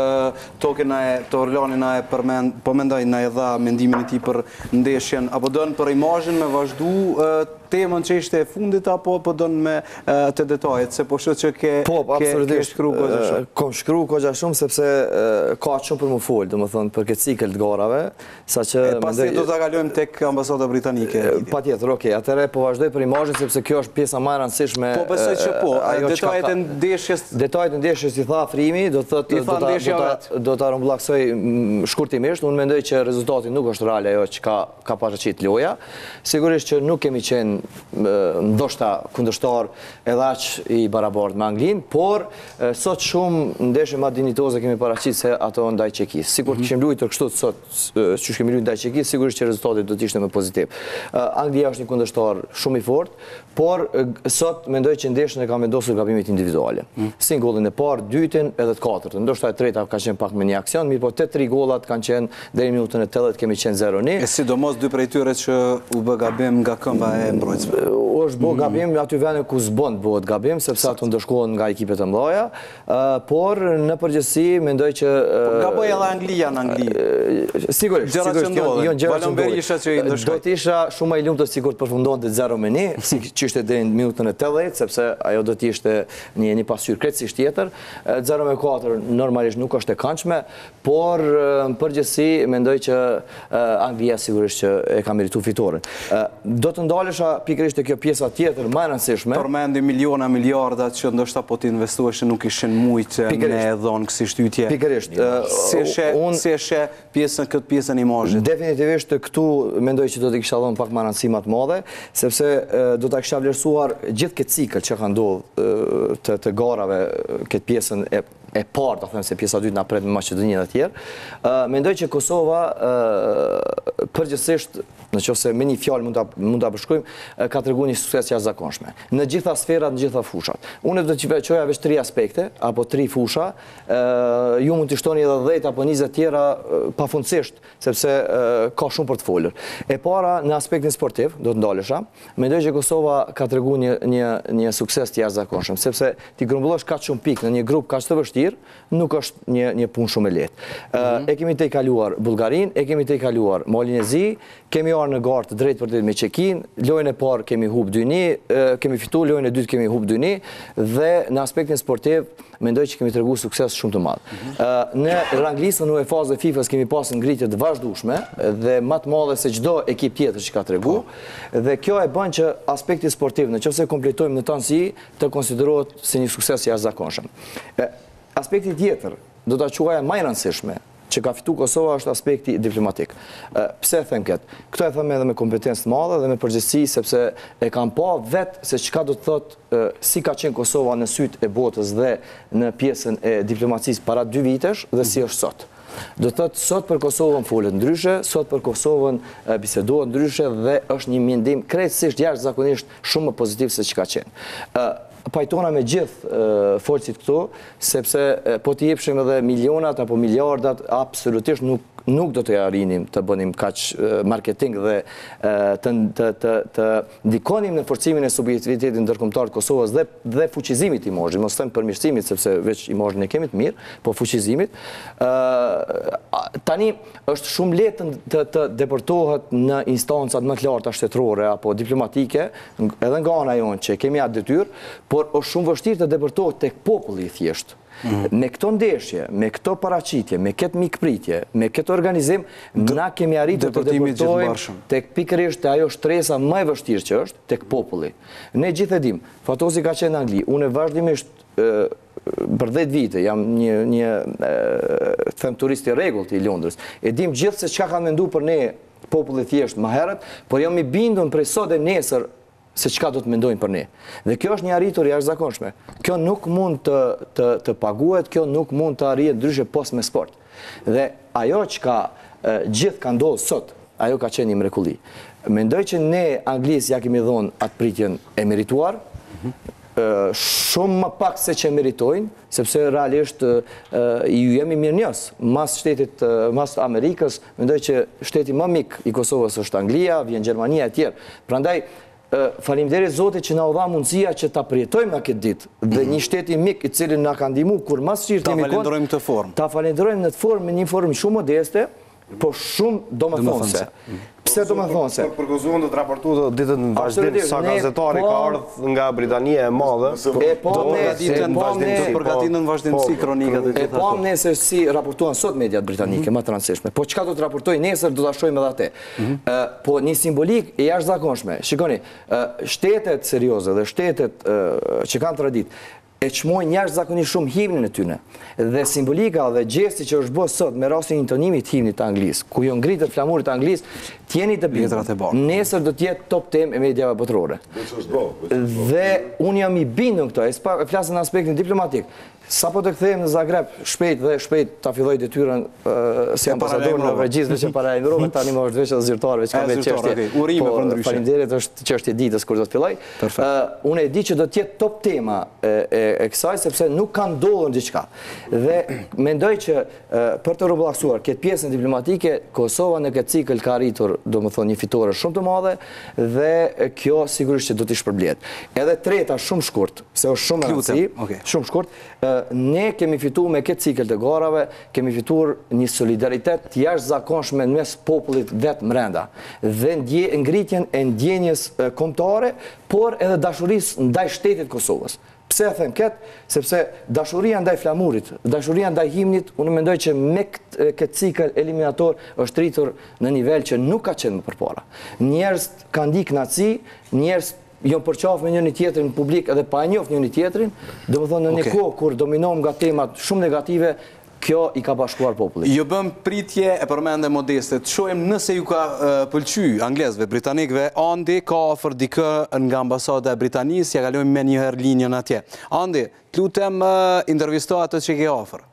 token e Orlanin e përmend, po mendoj na e dha mendimin e tij për ndeshjen, apo don për imazhin me vazhdu temën që ishte e fundit, apo don me të detajet, se po shoh që ke shkru goxha shumë. Kom shkru goxha shumë sepse ka shumë për më fol, domethënë për këtë cikël të garave, saqë mendoj do ta kalojmë tek ambasada britanike. Patjetër, okay, atëherë po vazhdoj për imazhin sepse kjo është pjesa më e rëndësishme. Po besoj që po, detajet e ndeshjes. Detajt e ndeshjes i tha Afrimi, do thotë do ta rumbullaksoj shkurtimisht. Unë mendoj që rezultati nuk është real ajo që ka paraqit loja. Sigurisht që nuk kemi qenë ndoshta kundërshtar edhe aq i barabartë me Anglinë, por sot shumë ndeshje më dinjitoze kemi paraqit se ato ndaj Çekisë. Sikur të kishim luajtur kështu sot, siç kemi luajtur ndaj Çekisë, sigurisht që rezultati do të ishte më pozitiv. Anglia është një kundërshtar shumë i fortë, por sot mendoj që ndeshjen e ka vendosur gabimet individuale. Si gollin e parë, dytin edhe të katërtën. Ndoshta e treta ka qenë pak me një aksion, mirë po te 3 gollat kanë qenë deri në minutën e 80 kemi qenë 0-1. E sidomos dy prej tyre që u bë gabim nga këmba e mbrojtësve. Është bë gabim aty vende ku s'bën bëhet gabim, sepse ato ndeshkohen nga ekipet e mëdha, por në përgjithësi mendoj që gaboi edhe Anglia në Angli. Sigurisht, jo Berisha që i ndeshkoi. Do të isha shumë më i lumtur sikur të përfundonte 0-1, si që ishte deri në minutën e 80, sepse ajo do të ishte një pasqyrë krejtësisht tjetër. 0-4 normalisht nuk është e këndshme, por në përgjithësi mendoj që Anglia sigurisht që e ka merituar fitoren. Do të ndalesha pikërisht te kjo pjesa tjetër më e rëndësishme. Përmendi miliona, miliarda që ndoshta po të investueshin nuk ishin shumë me dhon kësi shtytje. Pikërisht. Si e she këtë pjesën e imazhit? Definitivisht këtu mendoj që do të kisha dhënë pak më rëndësi më të madhe, sepse do ta kisha vlerësuar gjithë këtë cikël që ka ndodhur të garave, këtë pjesën e parë, ta them se pjesa e dytë na pret me Maqedoninë dhe të tjerë. Mendoj që Kosova përgjithsisht, nëse me një fjalë mund ta përshkruajmë, ka treguar një sukses jashtëzakonshëm në gjitha sferat, në gjitha fushat. Unë do të veçoja vetë 3 aspekte apo 3 fusha. Ju mund të shtoni edhe 10 apo 20 tjera pafundësisht, sepse ka shumë për të folur. E para në aspektin sportiv, do të ndalesha. Mendoj që Kosova ka treguar një sukses të jashtëzakonshëm, sepse ti grumbullosh kaq shumë pikë në një grup kaq të vështirë. vështirë, nuk është një punë shumë e lehtë. E kemi të i kaluar Bullgarin, e kemi të i kaluar Malin e Zi, kemi arë në gartë drejt për drejt me Çekin, lojën e parë kemi hub 2-1, kemi fitu, lojën e dytë kemi hub 2-1, dhe në aspektin sportiv, mendoj që kemi tregu sukses shumë të madh. Në ranglistën e UEFA dhe FIFA-s kemi pasur ngritje të vazhdueshme dhe më të madhe se çdo ekip tjetër që ka tregu, dhe kjo e bën që aspekti sportiv, nëse kompletojmë në tanësi, të konsiderohet si një sukses i jashtëzakonshëm. Aspekti tjetër, do ta quaja më i rëndësishme, që ka fitu Kosova është aspekti diplomatik. Pse e them këtë? Këto e them edhe me kompetencë të madhe dhe me përgjegjësi, sepse e kam pa vetë se çka do të thotë si ka qenë Kosova në sytë e botës dhe në pjesën e diplomacisë para 2 vitesh dhe si është sot. Do të thotë sot për Kosovën folet ndryshe, sot për Kosovën bisedohet ndryshe dhe është një mendim krejtësisht jashtëzakonisht shumë më pozitiv se çka ka qenë. Pajtona me gjithë folësit këtu, sepse po t'i jepshim edhe milionat apo miliardat, absolutisht nuk do të arrinim të bënim kaq marketing dhe të ndikonim në forcimin e subjektivitetit ndërkombëtar të Kosovës dhe fuqizimit i imazhit, mos them përmirësimit sepse veç imazhin e kemi të mirë, po fuqizimit. Tani është shumë lehtë të deportohet në instancat më të larta shtetërore apo diplomatike, edhe nga ana jonë që kemi atë detyrë, por është shumë vështirë të deportohet tek populli i thjeshtë. Me këto ndeshje, me këto paraqitje, me këtë mikpritje, me këtë organizim, na kemi arritur të deportojmë tek pikërisht ajo shtresa më e vështirë që është tek populli. Ne gjithë e dim, Fatosi ka qenë në Angli, unë vazhdimisht për 10 vite jam një them turist i rregullt i Londrës. E dim gjithë se çka kanë menduar për ne populli thjesht më herët, por jam i bindur prej sot e nesër se çka do të mendojnë për ne. Dhe kjo është një arritur jashtëzakonshme. Kjo nuk mund të paguhet, kjo nuk mund të arrihet ndryshe post me sport. Dhe ajo çka gjithë ka ndodhur sot, ajo ka qenë një mrekulli. Mendoj që ne Anglisë ja kemi dhënë atë pritjen e merituar, shumë më pak se që meritojnë, sepse realisht ju jemi mirënjohës. Mas Amerikës, mendoj që shteti më mik i Kosovës është Anglia, vjen Gjermania e tjerë. Prandaj faleminderit Zotit që na u dha mundësia që ta përjetojmë në këtë ditë dhe një shteti mik i cili na ka ndihmuar kur më së Ta falenderojmë këtë formë. Ta falenderojmë në të formë, me një formë shumë modeste, po shumë domethënëse. Pse domethënëse? Për Kosovën do të raportohet ditën në vazhdim sa gazetari ka ardhur nga Britania e Madhe. Do të përgatitet në vazhdimsi kronikat e gjitha. Po ne se si raportuan sot mediat britanike më të rëndësishme. Po çka do të raportojë nesër do ta shohim edhe atë. Po një simbolik e jashtëzakonshme. Shikoni, shtetet serioze dhe shtetet që kanë traditë e çmojnë jashtëzakonisht shumë himnin e tyre. Dhe simbolika dhe gjesti që është bërë sot me rastin e intonimit të himnit të Anglisë, ku jo ngritet flamurit të Anglisë, t'jeni të bindur. Nesër do të jetë top temë e mediave botërore. Dhe unë jam i bindur këto, e flas në aspektin diplomatik. Sapo të kthehem në Zagreb, shpejt ta filloj detyrën si ambasador në Norvegjisë, veç para Evropës, tani më është veç edhe zyrtar, veç ka vetë çështje. Urime për ndryshe. Faleminderit, është çështje ditës kur do të filloj. Unë e di që do të jetë top tema e kësaj sepse nuk ka ndodhur diçka. Dhe mendoj që për të rroballaksuar këtë pjesën diplomatike, Kosova në këtë cikël ka arritur, domethënë, një fitore shumë të madhe dhe kjo sigurisht që do t'i shpërblet. Edhe treta shumë shkurt, se është shumë e rëndësishme, shumë shkurt. Ne kemi fituar me këtë cikël të garave, kemi fituar një solidaritet të jashtëzakonshme mes popullit vetë brenda dhe ngritjen e ndjenjes kombëtare, por edhe dashurisë ndaj shtetit Kosovës. Pse e them këtë? Sepse dashuria ndaj flamurit, dashuria ndaj himnit, unë mendoj që me këtë cikël eliminator është rritur në nivel që nuk ka qenë më përpara. Njerëz kanë ndikë naci, njerëz jo përqaf me njëri tjetrin në publik edhe pa e njoft njëri tjetrin, domethënë në një kohë kur dominohem nga temat shumë negative, kjo i ka bashkuar popullit. Jo bëm pritje e përmende modeste, të shohim nëse ju ka pëlqy anglezëve, britanikëve, Andi ka ofër dikë nga ambasada e Britanisë, ja kalojmë me një herë linjën atje. Andi, të lutem intervisto atë që ke ofër.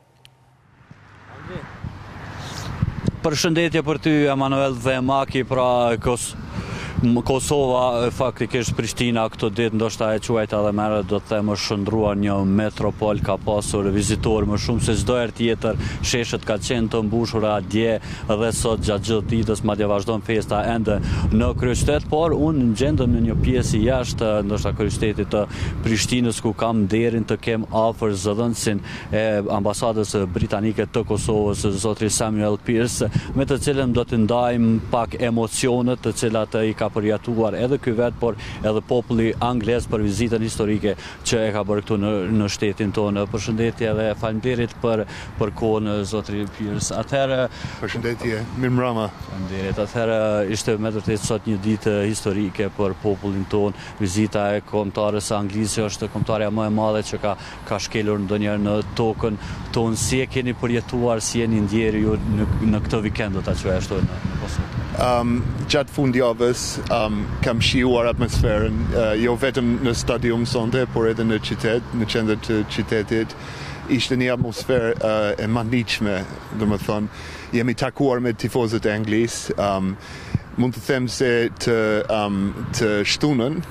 Përshëndetje për ty, Emanuel dhe Maki, pra Kosova, faktikisht Prishtina këto ditë ndoshta e quajta edhe merë, do të them është shndruar një metropol, ka pasur vizitorë më shumë se çdo herë tjetër, sheshet ka qenë të mbushura dje dhe sot gjatë gjithë ditës, madje vazhdon festa ende në kryeqytet, por unë gjendem në një pjesë jashtë ndoshta kryeqytetit të Prishtinës ku kam nderin të kem afër zëdhënësin e ambasadës britanike të Kosovës, zotri Samuel Pierce, me të cilën do të ndajmë pak emocionet të cilat i ka përjatuar edhe ky vet, por edhe populli anglez për vizitën historike që e ka bërë këtu në shtetin tonë. Përshëndetje dhe faleminderit për kohën zotri Pierce. Atëherë përshëndetje, mirëmbrëma. Faleminderit. Atëherë ishte me vërtet sot një ditë historike për popullin tonë. Vizita e kombëtares anglisë është kombëtarja më e madhe që ka shkelur ndonjëherë në tokën tonë. Si e keni përjetuar, si jeni ndjerë ju në këtë vikend, do ta quaj ashtu në Kosovë? Gjatë fundjavës kam shijuar atmosferën, jo vetëm në stadium sonte, por edhe në qytet, në qendër të qytetit. Ishte një atmosferë e madhëshme, domethënë, jemi takuar me tifozët e Anglisë. Mund të them se të shtunën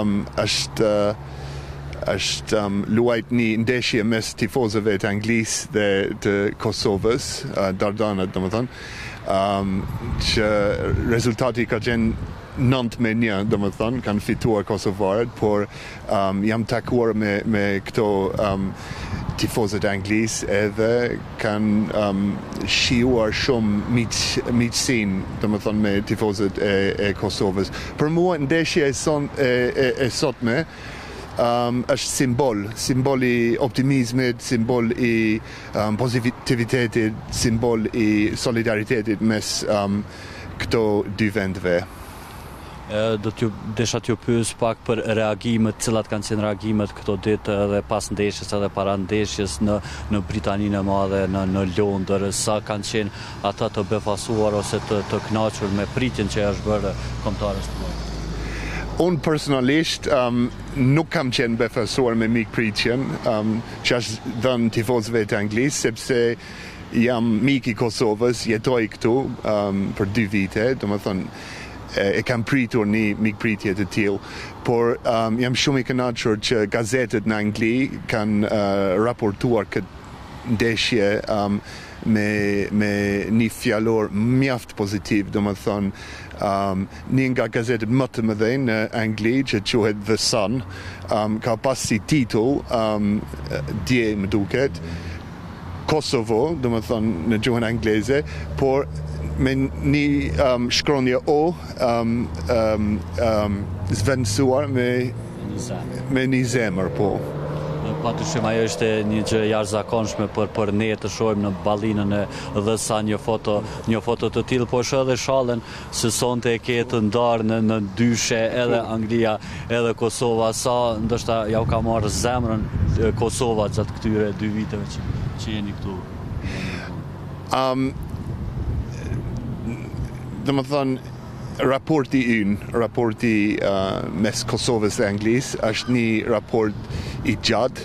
është luajt një ndeshje mes tifozëve të Anglisë dhe të Kosovës, Dardanët, domethënë. Që rezultati ka qenë 9-1, domethënë, kanë fituar kosovarët, por jam takuar me këto tifozët anglisë edhe kanë shijuar shumë miqësinë, domethënë, me tifozët e Kosovës. Për mua ndeshja e sotme është simbol i optimizmit, simbol i pozitivitetit, simbol i solidaritetit mes këto dy vendeve. Desha t'ju pyes pak për reagimet, cilat kanë qenë reagimet këto ditë edhe pas ndeshjes edhe para ndeshjes në Britaninë e Madhe, në Londër, sa kanë qenë ata të befasuar ose të kënaqur me pritjen që është bërë kombëtarës tonë? Unë personalisht nuk kam qenë befasuar me mikpritjen që është dhënë tifozëve të Anglisë, sepse jam mik i Kosovës, jetoj këtu për 2 vite, domethënë e kam pritur një mikpritje të tillë, por jam shumë i kënaqur që gazetet në Angli kanë raportuar këtë ndeshje me një fjalor mjaft pozitiv, domethënë një nga gazetet më të mëdhenj në Angli që quhet The Sun ka pas si titull dje më duket Kosovo, domethënë në gjuhën angleze, por me një shkronje O zvendësuar me një zemër, po. Patyshim ajo ishte një gjë jashtëzakonshme për ne të shohim në ballinën e The Sun një foto të tillë, po shoh edhe shallën se sonte e ke të ndarë në dyshe edhe Anglia edhe Kosova, sa ndoshta ja u ka marrë zemrën Kosova gjatë këtyre 2 viteve që jeni këtu. Domethënë raporti mes Kosovës dhe Anglisë është një raport i gjatë,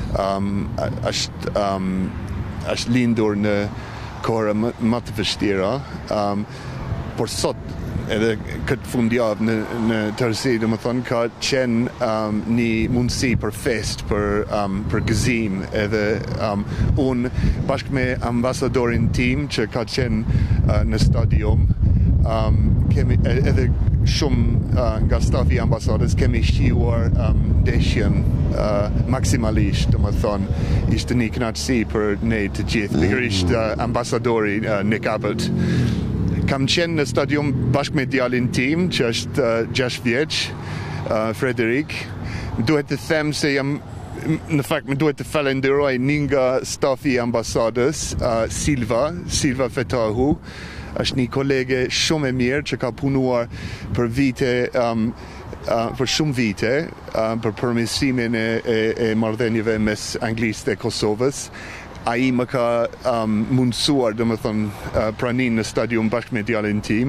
është lindur në kohëra më të vështira, por sot edhe këtë fundjavë në tërësi, domethënë ka qenë një mundësi për fest, për gëzim, edhe unë bashkë me ambasadorin tim që ka qenë në stadium, kemi edhe shumë nga stafi ambasadës kemi shijuar ndeshjen maksimalisht, domethënë ishte një kënaqësi për ne të gjithë, pikërisht ambasadori Nick Abbott. Kam qenë në stadium bashkë me djalin tim që është 6 vjeç, Frederik. Duhet të them se në fakt më duhet të falenderoj një nga stafi ambasadës, Silva Fetahu. Është një kolege shumë e mirë që ka punuar për shumë vite për përmirësimin e marrëdhënieve mes Anglisë dhe Kosovës. Ai më ka mundësuar, domethënë, praninë në stadium bashkë me djalin tim.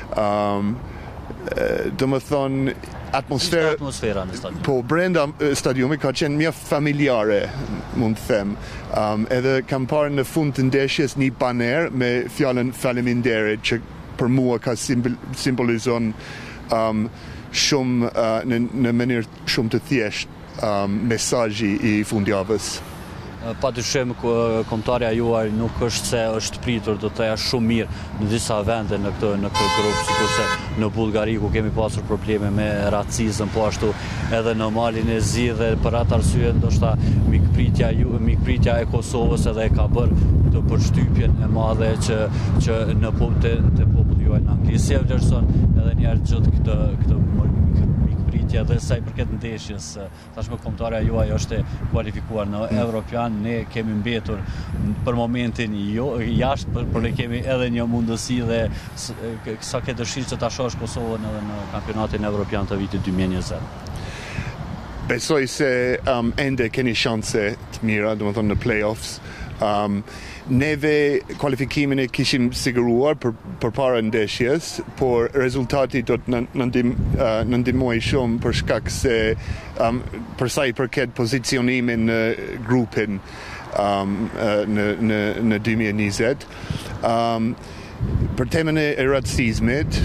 Domethënë, atmosfera në stadium. Po, brenda stadiumit ka qenë mjaft familjare, mund të them. Edhe kam parë në fund të ndeshjes një baner me fjalën faleminderit që për mua ka simbolizon shumë në mënyrë shumë të thjeshtë mesazhi I fundjavës. Pa dyshim, kombëtarja juaj nuk është se është pritur, do të jetë shumë mirë në disa vende në këtë grupë, sikurse në Bullgari ku kemi pasur probleme me racizëm, po ashtu edhe në Malin e Zi dhe për atë arsye ndoshta mikpritja e Kosovës edhe e ka bërë këtë përshtypjen e madhe që në të populli juaj në Anglisë. Si e vlerëson edhe një herë gjithë këtë dhe sa I përket ndeshjes, tashmë kombëtarja juaj është kualifikuar në Evropian, ne kemi mbetur për momentin jashtë, por ne kemi edhe një mundësi dhe sa ke dëshirë që ta shohësh Kosovën edhe në kampionatin Evropian të vitit 2020. Besoj se ende keni shanse të mira, domethënë në play-offs. Neve kualifikimin e kishim siguruar përpara ndeshjes, por rezultati do të na ndihmoj shumë për shkak se për sa I përket pozicionimin në grupin në 2020. Për temën e racizmit,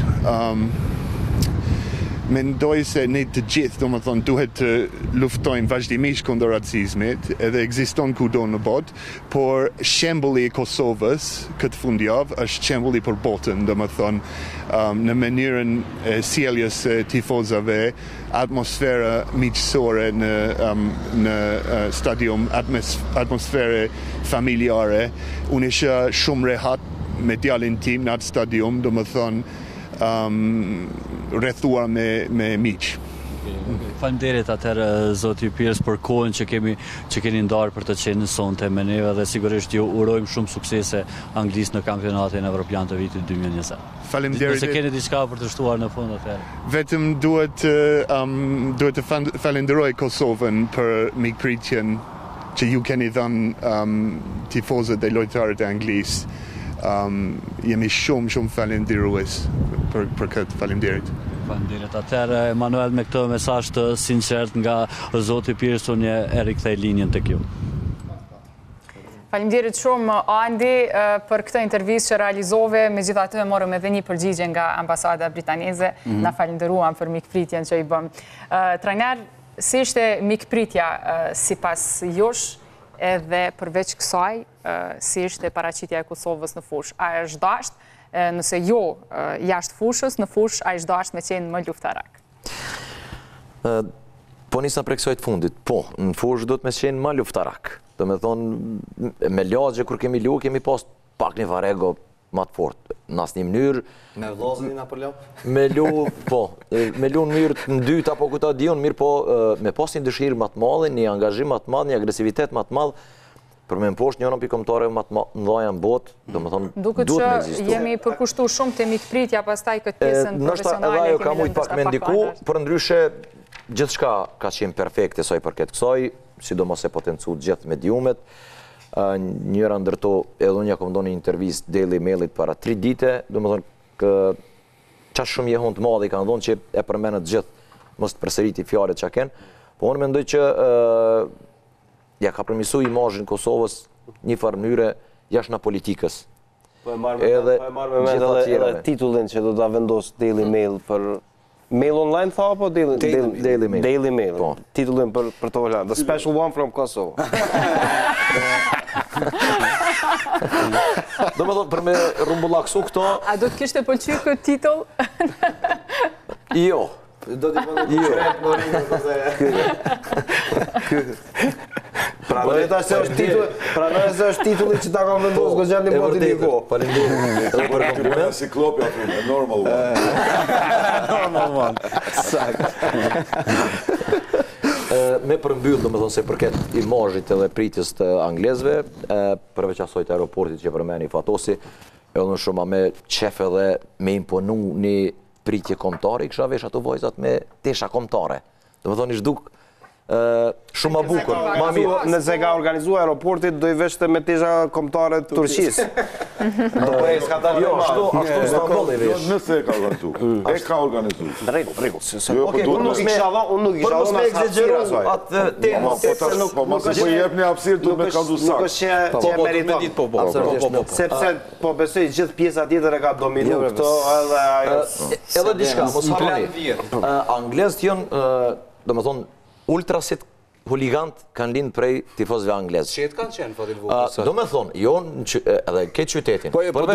mendoj se ne të gjithë, domethënë, duhet të luftojmë vazhdimisht kundër racizmit, edhe ekziston kudo në botë, por shembulli I Kosovës këtë fundjavë është shembulli për botën, domethënë, në mënyrën e sjelljes së tifozave, atmosfera miqësore në stadium, atmosfere familjare. Unë isha shumë rehat me djalin tim në atë stadium, domethënë, rrethuar me miq. Faleminderit atëherë zoti Piers për kohën që keni ndarë për të qenë sonte me neve dhe sigurisht ju urojmë shumë suksese Anglisë në kampionatin evropian të vitit 2020. Faleminderit. Nëse keni diçka për të shtuar në fund atëherë. Vetëm duhet të falenderoj Kosovën për mikpritjen që ju keni dhënë tifozët dhe lojtarët e Anglisë. Jemi shumë falenderues për këtë. Faleminderit. Faleminderit. Atëherë Emanuel, me këtë mesazh të sinqert nga zoti Piers unë e rikthej linjën tek ju. Faleminderit shumë Andi për këtë intervistë që realizove, megjithatë morëm edhe një përgjigje nga ambasada britaneze, na falenderuam për mikpritjen që I bëm. Trajner, si ishte mikpritja sipas jush? Edhe përveç kësaj, si ishte paraqitja e Kosovës në fushë. A është dasht, nëse jo jashtë fushës, në fushë a është dasht me qenë më luftarak? Po nisa për kësaj të fundit, po, në fushë do të me qenë më luftarak. Do me thonë, me lagje kur kemi lu, kemi pas pak një varego më të fort. Në asnjë mënyrë. Me vllazërin Napoleon? Me lu në mënyrë të dytë apo këta diun, mirë po me pas një dëshirë më të madhe, një angazhim më të madh, një agresivitet më të madh për me mposhtë njëra pikë kombëtare më të mëdha në botë, domethënë duket që jemi përkushtuar shumë te mikpritja, pastaj këtë pjesën profesionale. Ndoshta edhe ajo ka mujt pak me ndiku, por ndryshe gjithçka ka qenë perfekte sa I përket kësaj, sidomos e potencu gjithë mediumet. Njëra ndërto edhe unë ja kom dhënë një intervistë Daily Mailit para 3 dite, domethënë çfarë shumë jehon të madh I kanë dhënë që e përmendën të gjithë mos të përsëriti fjalët që kanë, po unë mendoj që ja ka përmirësuar imazhin Kosovës një farë mënyre jashtë politikës. Po e marrë me edhe titullin që do ta vendos Daily Mail për Mail Online tha apo Daily Mail? Daily Mail. Titullin për to la. The special one from Kosovo. Do me thonë për me rumbullaksu këto... A do të kishte pëlqyer këtë titull? Jo. Do t'i bënë të qërejt në rinë. Pranoj se është titulli që ta kam vendosë gëgjan një moti një ko. Faleminderit. Edhe për kompliment. Encyklopia film, normal one. Normal one. Sakt. Me përmbyll, do me thonë se përket imazhit edhe pritjes të anglezve, përveç asoj të aeroportit që përmeni Fatosi, edhe në shumë me qef edhe me imponu një pritje kombëtare, I kisha vesh ato vajzat me tesha kombëtare. Do me thonë shumë ma bukur. Nëse ka organizuar aeroportit, do i veshte me tesha kombëtare të Turqisë. Jo, ashtu Istanbuli vesh. Nëse e ka organizu. E ka organizu. Rregull. Unë nuk isha dhënë asaj. Atë temë. Po mos e jep një hapësirë duhet me kalzu sakt. Nuk është që e meriton. Sepse po besoj gjithë pjesa tjetër e ka dominu këto edhe ajo. Edhe diçka, mos harroni. Anglezët janë, domethënë, ultrasit huligant kanë lind prej tifozëve anglezë. Qetë kanë qenë, fatin vogël? Do me thonë, jo edhe këtë qytetin.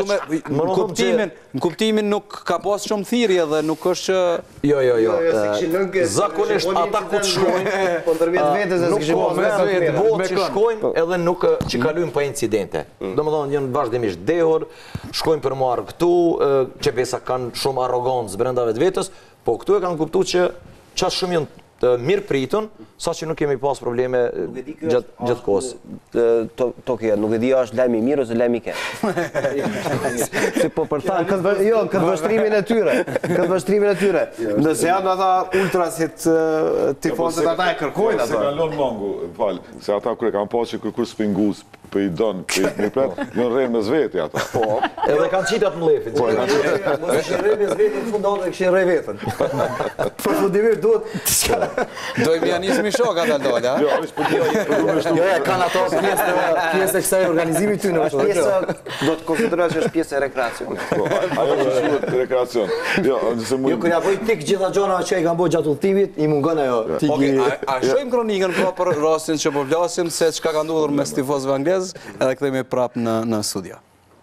Në kuptimin nuk ka pas shumë thirrje dhe nuk është... Jo. Zakonisht ata ku të shkojnë, nuk ko me botë që shkojnë edhe nuk që kalujnë pa incidente. Do me thonë, janë vazhdimisht dehur, shkojnë për marrë këtu, që besa kanë shumë arrogancë brenda vetë vetës, po këtu e kanë kuptu që qatë shumë janë mirë pritën, sa që nuk kemi pas probleme gjatë kohës. Tokja, nuk e di është lajmi mirë ose lajmi keq. Si po për ta, këtë vështrimin e tyre. Nëse janë ata ultrasit tifozët, ata e kërkojnë Se ato. kanë lonë mangu, se ata kërë kanë pa që kërkur spingus, për i donë, për i pret, janë rejnë me zveti ata. Edhe kanë qitat në lefit. Mos ishin rejnë me zveti në fundatë e këshin rejnë vetën. Për fundimir duhet... Dojmë janë nismi shok ata dolla. Jo, kanë ato pjesë e kësaj organizimi ty në pjesë do të konsiderohet që është pjesë e rekreacionit. Ajo që shuhet rekreacion. Jo, kur ja bëj tik gjitha gjona që i kanë bërë gjatë udhëtimit, i mungon ajo. A shojmë kronikën për rastin që po flasim se çka ka ndodhur mes tifozëve anglez, edhe kthehemi prapë në studio.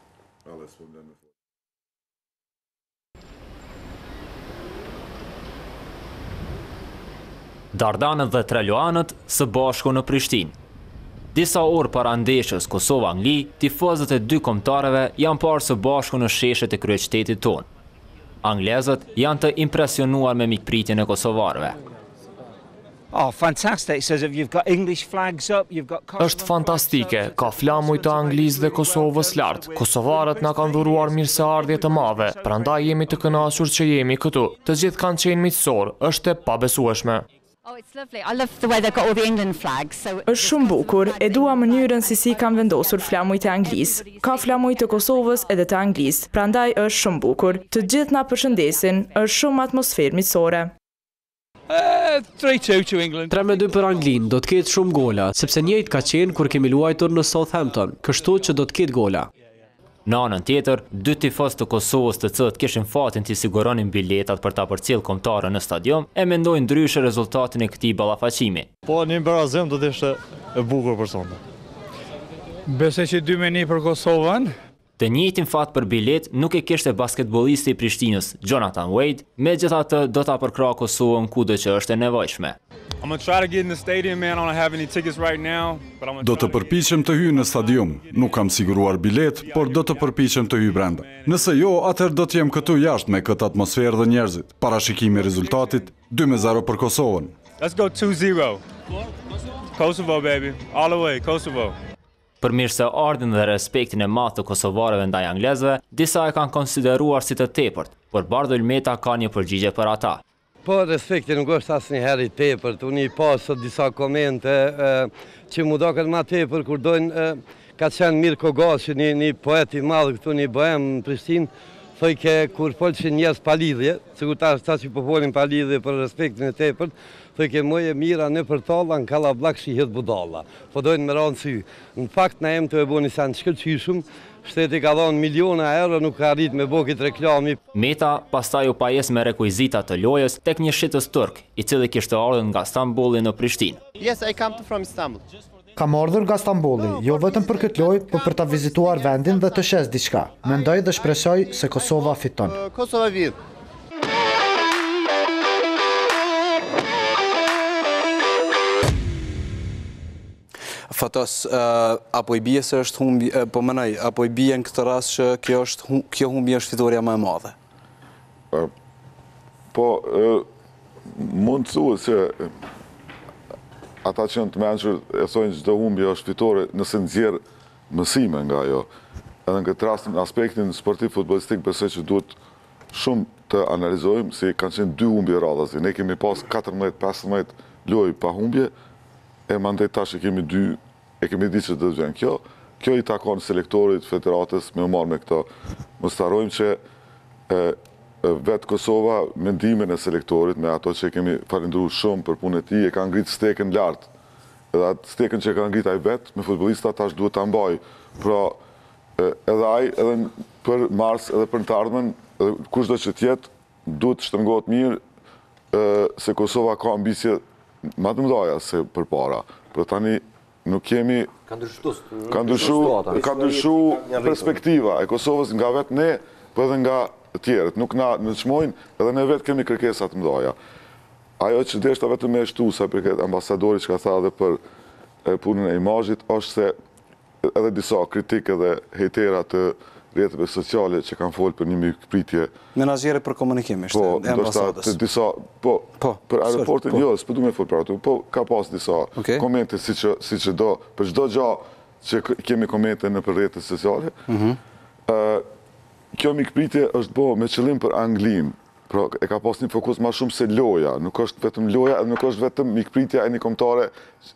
Dardanët dhe Treluanët së bashku në Prishtinë. Disa orë para ndeshjes Kosova-Angli, tifozët e dy kombëtarëve janë parë së bashku në sheshet e kryeqytetit tonë. Anglezët janë të impresionuar me mikpritjen e kosovarëve. Është fantastike, ka flamuj të Anglisë dhe Kosovës lartë. Kosovarët na kanë dhuruar mirëseardhje të madhe, prandaj jemi të kënaqur që jemi këtu. Të gjithë kanë qenë miqësor, është e pabesueshme. Është shumë bukur, e dua mënyrën si kanë vendosur flamujt e Anglisë. Ka flamujt të Kosovës edhe të Anglisë, prandaj është shumë bukur. Të gjithë na përshëndesin, është shumë atmosferë miqësore. 3-2 për Anglinë, do të ketë shumë gola, sepse njëjtë ka qenë kur kemi luajtur në Southampton, kështu që do të ketë gola. Në anën tjetër, dy tifozë të Kosovës të cilët kishin fatin të siguronin biletat për ta përcjellë kombëtarën në stadium, e mendojnë ndryshe rezultatin e këtij ballafaqimi. Po një barazim do të ishte e bukur për sonte. Besoj që 2-1 për Kosovën. Të njëjtin fat për bilet nuk e kishte basketbollisti i Prishtinës, Jonathan Wade, megjithatë do ta përkrah Kosovën kudo që është e nevojshme. Do të përpiqem të hyj në stadium. Nuk kam siguruar bilet, por do të përpiqem të hyj brenda. Nëse jo, atëherë do të jem këtu jashtë me këtë atmosferë dhe njerëzit. Parashikimi i rezultatit 2-0 për Kosovën. Let's go 2-0. Kosovo baby, all the way, Kosovo. Për mirëseardhjen dhe respektin e madh të kosovarëve ndaj anglezëve, disa e kanë konsideruar si të tepërt, por Bardho Ilmeta ka një përgjigje për ata. Po, respekti nuk është asnjëherë i tepërt. Unë i pasë disa komente që mu doken ma tepër kur dojnë, ka qenë Mirko Gashi, një poet i madh këtu një bohem në Prishtinë, thoj ke kur folshin njerëz pa lidhje, sikur ta që po folin pa lidhje për respektin e tepërt, thoj ke moje mira në për talla, në Kallabllak shihet budalla. Po dojnë me ranë sy. Në fakt na em të e boni sa në shkëlqyshëm, shteti ka dhënë miliona euro, nuk ka arrit me bokit reklami. Meta pastaj u pajes me rekuizita të lojës tek një shitës turk, i cili kishte ardhur nga Stambolli në Prishtinë. Yes, I come from Istanbul. Kam ardhur nga Stambolli, jo vetëm për këtë lojë, por për ta vizituar vendin dhe të shes diçka. Mendoj dhe shpresoj se Kosova fiton. Kosova vjen. Fatos, apo i bie se është humbi, po mënoj, apo i bie në këtë rast që kjo humbi është fitoria më e madhe? Po, mund të thuhet se ata që në të menqër e thojnë çdo humbi është fitore nëse nxjerr mësime nga ajo. Edhe në këtë rast, në aspektin sportiv futbollistik, besoj që duhet shumë të analizojmë se kanë qenë 2 humbi radhazi. Ne kemi pas 14-15 loj pa humbje, e mandej tash e kemi di që të vjen kjo. Kjo i takon selektorit, federatës me u marrë me këto. Mos të harrojmë që vetë Kosova, mendimin e selektorit, me ato që kemi falendru shumë për punën e tij, e ka ngritë steken lartë. Edhe atë steken që ka ngritë ai vetë, me futbollista tash duhet ta mbaj. Pra, edhe ai, edhe për mars, edhe për të ardhmen, kushdo që tjetë, duhet të shtërngohet mirë, se Kosova ka ambicje më të mëdha se përpara. Por tani nuk kemi ka ndryshu perspektiva e Kosovës nga vetë ne, por edhe nga të tjerët. Nuk na çmojnë, edhe ne vetë kemi kërkesa të mëdha. Ajo që deshta vetëm me shtu sa përket ambasadorit që ka tha edhe për punën e imazhit, është se edhe disa kritikë dhe hejtera të rrjeteve sociale që kanë folë për një mikpritje. Menaxhere për komunikim ishte e ambasadës. Për aeroportin, jo, s'po du me folë për ato, po ka pas disa komente si që do, për çdo gjë që kemi komente në për rrjetet sociale. Kjo mikpritje është bo me qëllim për Anglinë. Pra, e ka pas një fokus ma shumë se loja, nuk është vetëm loja, edhe nuk është vetëm mikpritja e një kombëtare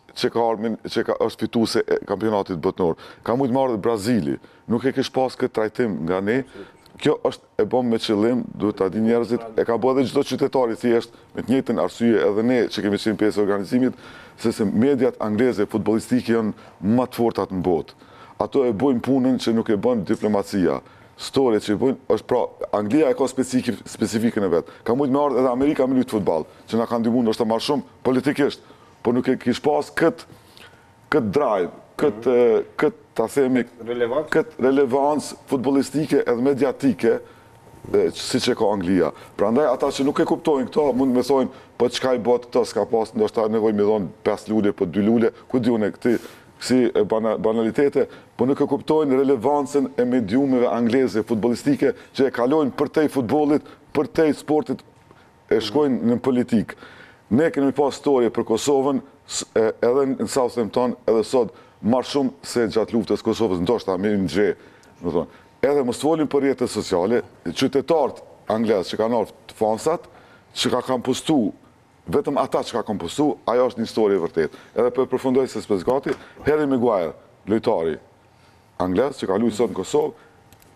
që është fituese e kampionatit botëror. Ka mujtë marrë dhe Brazili, nuk e kish pas këtë trajtim nga ne. Kjo është e bom me qëllim, duhet ta di njerëzit, e ka bërë edhe çdo qytetari thjesht me të njëjtën arsye edhe ne që kemi qenë pjesë e organizimit, se mediat angleze futbollistike janë më të fortat në botë. Ato e bojnë punën që nuk e bën diplomacia. Storia që i bojnë, është pra, Anglia e ka specifikën e vetë. Ka mujtë me ardhë edhe Amerika me lutë futbal, që na kanë ndihmuar ndoshta marrë shumë politikisht, por nuk e kish pas këtë drive, këtë ta themi, këtë relevancë futbollistike edhe mediatike, si që ka Anglia. Prandaj ata që nuk e kuptojnë këto, mund me thojnë, po çka i bot këto, s'ka pas, ndoshta nevojë me dhonë 5 lule, po 2 lule, ku diune këti si banalitete, po nuk e kuptojnë relevancën e mediumeve angleze, futbollistike, që e kalojnë përtej futbollit, përtej sportit, e shkojnë në politikë. Ne kemi pas storje për Kosovën, edhe në Southampton, edhe sot, marrë shumë se gjatë luftës Kosovës, ndoshta me një gje. Edhe mos folin për rrjetet sociale, qytetarët anglezë që kanë ardhur të fansat, që ka kanë postu, vetëm ata që ka kompostu, ajo është një histori e vërtet. Edhe për përfundoj se s'pes gati, Harry Maguire, lojtari anglez që ka luajtur sot në Kosovë,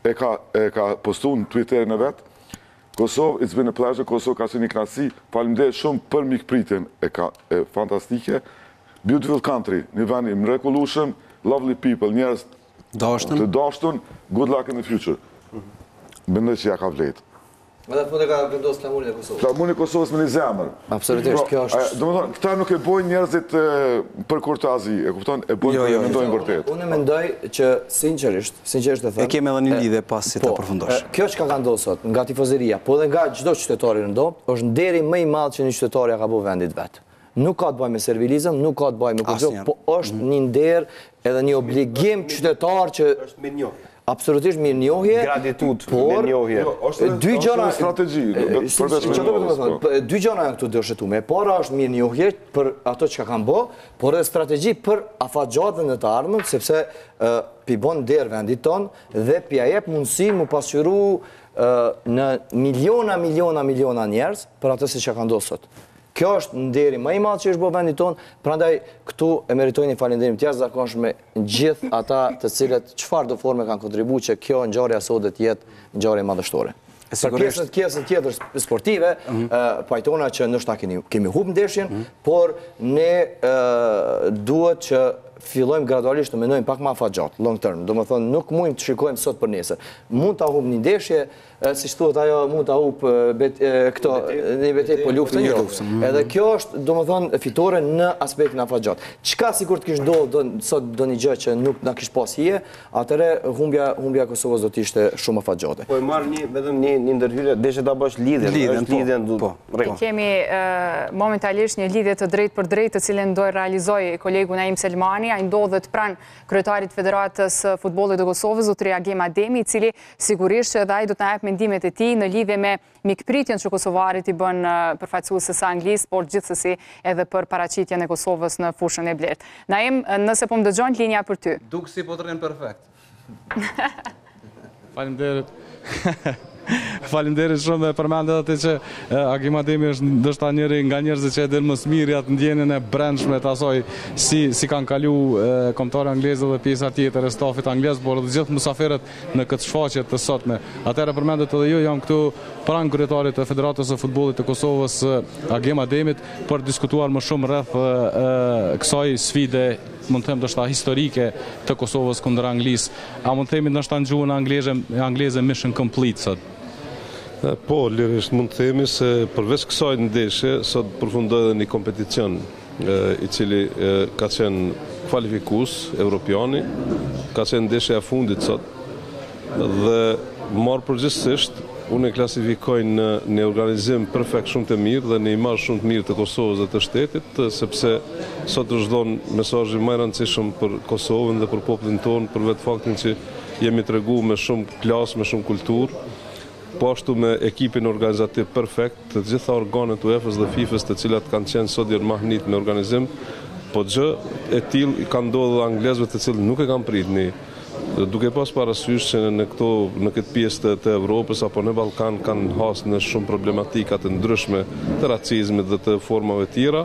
e ka postu në Twitterin e vet. Kosovë, it's been a pleasure, Kosovë ka qenë një kënaqësi. Faleminderit shumë për mikpritjen e fantastike. Beautiful country, një vend i mrekullueshëm, lovely people, njerëz të dashtun, good luck in the future. Mendoj që ja ka vlerë. Me dhe fund e ka vendosur flamurin e Kosovës. Flamurin e Kosovës me një zemër. Absolutisht, kjo është. Domethënë, këta nuk e bojnë njerëzit për kurtoazi, e kupton? E bojnë për mendojnë vërtet. Unë mendoj që sinqerisht e them. E kemi edhe një lidhje pas si ta përfundosh. Kjo çka ka ndodhur sot nga tifozeria, po edhe nga çdo qytetari rëndom, është nderi më i madh që një qytetari ka bërë vendit vet. Nuk ka të bëjë me servilizëm, nuk ka të bëjë me kurrë, po është një nder edhe një obligim qytetar që është mirënjohje. Absolutisht mirënjohje, gratitud, mirënjohje. Dy gjëra strategji. Dy gjëra janë këtu dështuar. Para është mirënjohje për ato që kanë bë, por edhe strategji për afatgjatën e të ardhmen, sepse pi bën der vendit ton dhe pi jep mundësi mu pasqyru në miliona njerëz për atë që ka ndodhur sot. Kjo është nderi më i madh që është bërë vendit tonë, prandaj këtu e meritojnë një falënderim të jashtëzakonshëm gjithë ata të cilët çfarë do forme kanë kontribuar që kjo ngjarje sot të jetë ngjarje madhështore. Për pjesën tjetër sportive, pajtona që ndoshta kemi humbur ndeshjen, por ne duhet që fillojmë gradualisht të mendojmë pak më afatgjat, long term. Domethënë nuk mund të shikojmë sot për nesër. Mund ta humb një ndeshje, siç thuhet ajo, mund ta humb këto në betejë po luftën jo. Edhe kjo është domethënë fitore në aspektin afatgjat. Çka sikur të kish ndodhur sot do një gjë që nuk na kish pas hije, atëre humbja e Kosovës do të ishte shumë afatgjate. Po e marr vetëm një ndërhyrje, deshe ta bësh lidhjen. Kemi momentalisht një lidhje të drejtë për drejtë, të cilën do e realizoj kolegu Naim Selmani. Ai ndodhet pranë kryetarit Federatës Futbollit të Kosovës, zotëria Agema Demi, i cili sigurisht që edhe ai do të na jap mendimet e tij në lidhje me mikpritjen që kosovarit i bën përfaqësuesës së Anglisë, por gjithsesi edhe për paraqitjen e Kosovës në fushën e blertë. Naim, nëse po më dëgjon, linja për ty. Duk si po të rrin perfekt. Faleminderit. Faleminderit shumë dhe përmendet atë që Agim Ademi është ndoshta njëri nga njerëzit që e din më së miri atë ndjenjen e brendshme të asaj si kanë kalu kombëtarë anglezë dhe pjesa tjetër e stafit anglez, por edhe gjithë mysafirët në këtë shfaqje të sotme. Atëherë përmendet edhe ju, jam këtu pranë kryetarit të Federatës së Futbollit të Kosovës, Agim Ademit, për diskutuar më shumë rreth kësaj sfide, mund të them ndoshta historike të Kosovës kundër Anglisë. A mund të themi ndoshta në gjuhën angleze mission complete sot? Po, lirisht mund të themi se përveç kësaj ndeshje sot përfundoi edhe një kompeticion i cili ka qenë kvalifikues europiani, ka qenë ndeshja e fundit sot dhe marrë përgjithsisht unë e klasifikoj në një organizim perfekt shumë të mirë dhe një imazh shumë të mirë të Kosovës dhe të shtetit, sepse sot është dhënë mesazhi më i rëndësishëm për Kosovën dhe për popullin tonë, për vetë faktin që jemi treguar me shumë klasë, me shumë kulturë, po ashtu me ekipin organizativ perfekt, të gjitha organet UEFA-s dhe FIFA-s të cilat kanë qenë sot ndërmarrënit me organizim, po gjë e tillë ka ndodhur anglezëve të cilët nuk e kanë pritni. Duke pas parasysh që në këtë pjesë të Evropës apo në Ballkan kanë hasë në shumë problematika të ndryshme të racizmit dhe të formave tjera,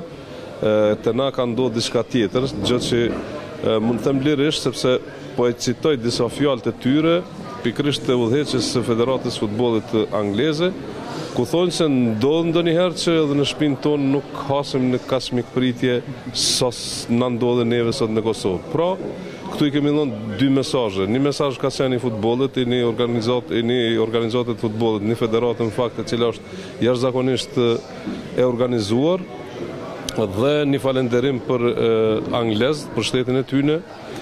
të na ka ndodhur diçka tjetër, gjë që mund të them lirisht sepse po e citoj disa fjalë të tyre, pikërisht të udhëheqës së Federatës Futbollit Angleze, ku thonë se ndodh ndonjëherë që edhe në shtëpinë tonë nuk hasem në kaq mikpritje sa na ndodhe neve sot në Kosovë. Pra, këtu i kemi dhënë dy mesazhe. Një mesazh ka qenë i futbollit, i një organizatë të futbollit, një federatë në fakt e cila është jashtëzakonisht e organizuar dhe një falënderim për anglezët, për shtetin e tyre,